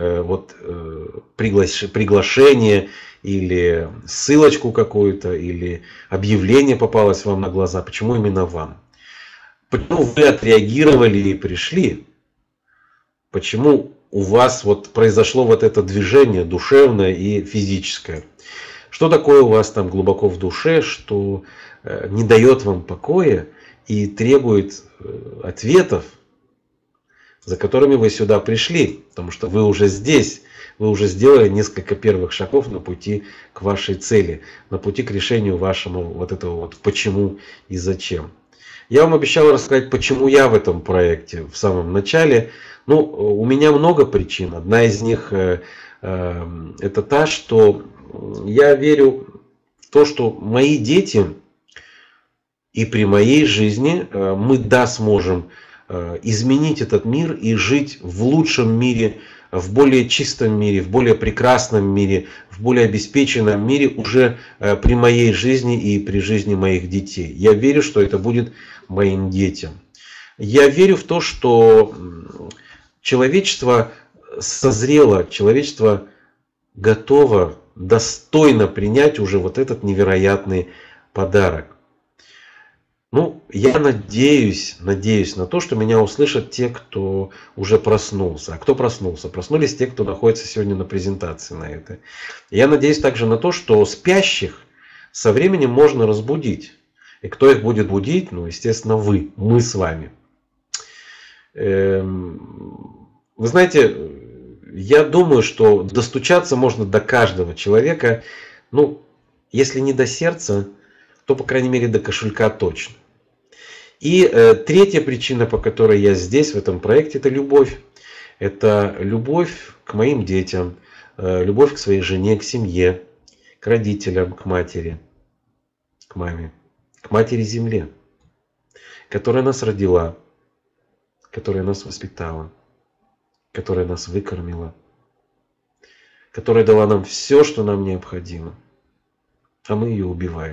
приглашение или ссылочку какую-то, или объявление попалось вам на глаза. Почему именно вам? Почему вы отреагировали и пришли? Почему у вас произошло это движение душевное и физическое? Что такое у вас там глубоко в душе, что не дает вам покоя и требует ответов, за которыми вы сюда пришли? Потому что вы уже здесь. Вы уже сделали несколько первых шагов на пути к вашей цели, на пути к решению вашему этого почему и зачем. Я вам обещал рассказать, почему я в этом проекте в самом начале. У меня много причин. Одна из них это та, что я верю в то, что мои дети и при моей жизни мы сможем изменить этот мир и жить в лучшем мире, в более чистом мире, в более прекрасном мире, в более обеспеченном мире уже при моей жизни и при жизни моих детей. Я верю, что это будет моим детям. Я верю в то, что человечество созрело, человечество готово достойно принять уже этот невероятный подарок. Я надеюсь на то, что меня услышат те, кто уже проснулся. А кто проснулся? Проснулись те, кто находится сегодня на презентации на этой. Я надеюсь также на то, что спящих со временем можно разбудить. И кто их будет будить? Естественно, мы с вами. Вы знаете, я думаю, что достучаться можно до каждого человека, если не до сердца, то, по крайней мере, до кошелька точно. И третья причина, по которой я здесь, в этом проекте, это любовь. Это любовь к моим детям, любовь к своей жене, к семье, к родителям, к матери, к маме, к матери-земле, которая нас родила, которая нас воспитала, которая нас выкормила, которая дала нам все, что нам необходимо, а мы ее убиваем.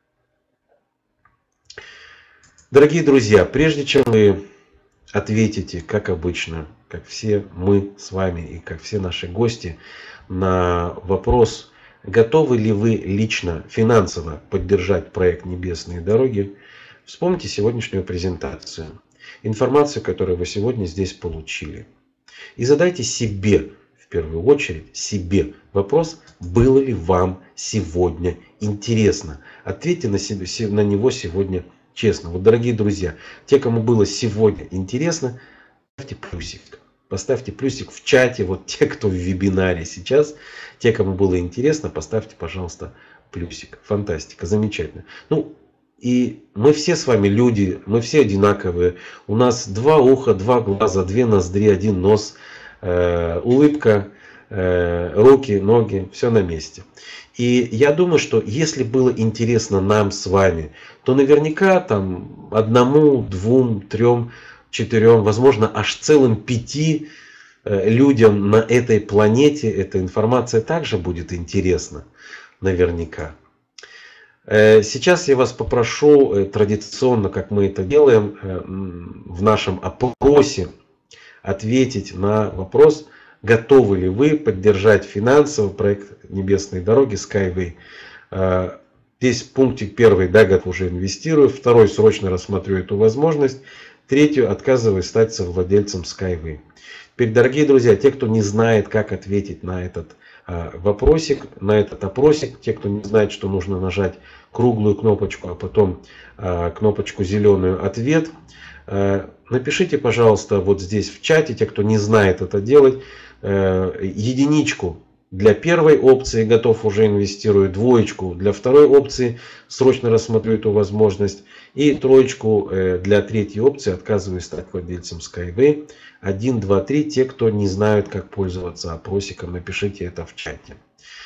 Дорогие друзья, прежде чем вы ответите, как обычно, как все мы с вами и как все наши гости, на вопрос, готовы ли вы лично финансово поддержать проект «Небесные дороги», вспомните сегодняшнюю презентацию, информацию, которую вы сегодня здесь получили. И задайте себе, в первую очередь, вопрос, было ли вам сегодня интересно. Ответьте на него сегодня честно. Дорогие друзья, те, кому было сегодня интересно, поставьте плюсик. Поставьте плюсик в чате. Те, кто в вебинаре сейчас, те, кому было интересно, поставьте, пожалуйста, плюсик. Фантастика, замечательно. И мы все с вами люди, мы все одинаковые. У нас 2 уха, 2 глаза, 2 ноздри, 1 нос, улыбка, руки, ноги, все на месте. И я думаю, что если было интересно нам с вами, то наверняка там одному, двум, трем, четырем, возможно, аж целым 5 людям на этой планете эта информация также будет интересна. Наверняка. Сейчас я вас попрошу традиционно, как мы это делаем, в нашем опросе ответить на вопрос, готовы ли вы поддержать финансово проект «Небесные дороги» Skyway. Здесь пунктик 1, да, готов, уже инвестирую. 2, срочно рассмотрю эту возможность. 3, отказываюсь стать совладельцем Skyway. Теперь, дорогие друзья, те, кто не знает, как ответить на этот вопросик, на этот опросик, те, кто не знает, что нужно нажать круглую кнопочку, а потом кнопочку зеленую «Ответ», напишите, пожалуйста, вот здесь в чате, те, кто не знает это делать, единичку для первой опции, готов, уже инвестирую, 2 для второй опции, срочно рассмотрю эту возможность, и 3 для третьей опции, отказываюсь стать владельцем Skyway. 1, 2, 3, те, кто не знают, как пользоваться опросиком, напишите это в чате.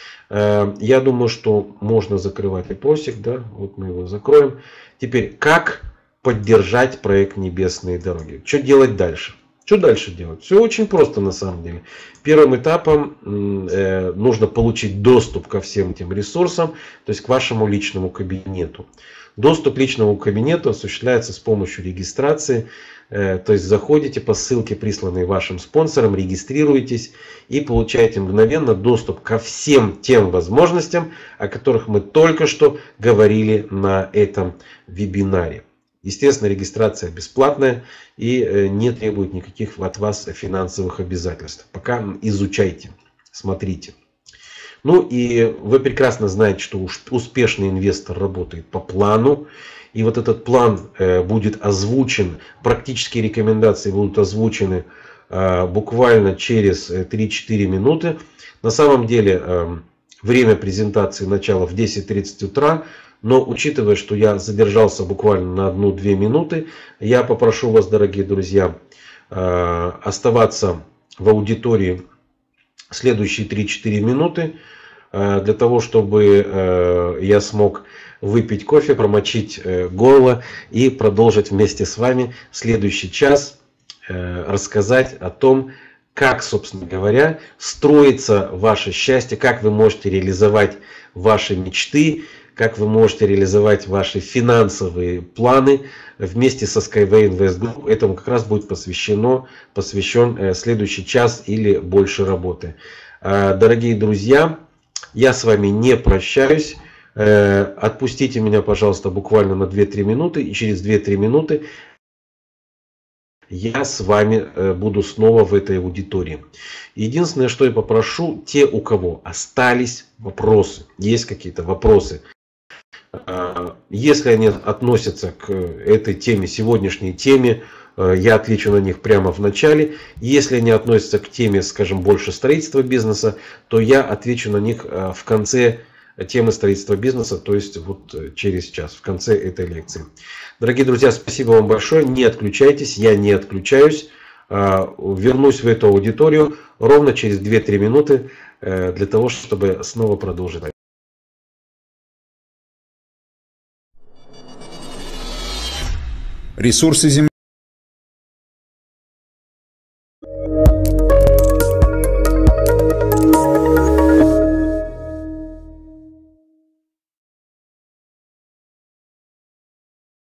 Я думаю, что можно закрывать опросик, да, вот мы его закроем. Теперь, как поддержать проект «Небесные дороги»? Что делать дальше? Что дальше делать? Все очень просто на самом деле. Первым этапом нужно получить доступ ко всем этим ресурсам, то есть к вашему личному кабинету. Доступ к личному кабинету осуществляется с помощью регистрации. То есть заходите по ссылке, присланной вашим спонсором, регистрируетесь и получаете мгновенно доступ ко всем тем возможностям, о которых мы только что говорили на этом вебинаре. Естественно, регистрация бесплатная и не требует никаких от вас финансовых обязательств. Пока изучайте, смотрите. Ну и вы прекрасно знаете, что успешный инвестор работает по плану. И вот этот план будет озвучен, практические рекомендации будут озвучены буквально через 3-4 минуты. На самом деле время презентации начало в 10:30 утра. Но учитывая, что я задержался буквально на 1-2 минуты, я попрошу вас, дорогие друзья, оставаться в аудитории следующие 3-4 минуты, для того, чтобы я смог выпить кофе, промочить горло и продолжить вместе с вами следующий час, рассказать о том, как, собственно говоря, строится ваше счастье, как вы можете реализовать ваши мечты, как вы можете реализовать ваши финансовые планы вместе со Skyway Invest Group. Этому как раз будет посвящен следующий час или больше работы. Дорогие друзья, я с вами не прощаюсь. Отпустите меня, пожалуйста, буквально на 2-3 минуты. И через 2-3 минуты я с вами буду снова в этой аудитории. Единственное, что я попрошу, те, у кого остались вопросы, есть какие-то вопросы, если они относятся к этой теме, сегодняшней теме, я отвечу на них прямо в начале. Если они относятся к теме, скажем, больше строительства бизнеса, то я отвечу на них в конце темы строительства бизнеса, то есть вот через час, в конце этой лекции. Дорогие друзья, спасибо вам большое. Не отключайтесь, я не отключаюсь. Вернусь в эту аудиторию ровно через 2-3 минуты для того, чтобы снова продолжить. Ресурсы Земли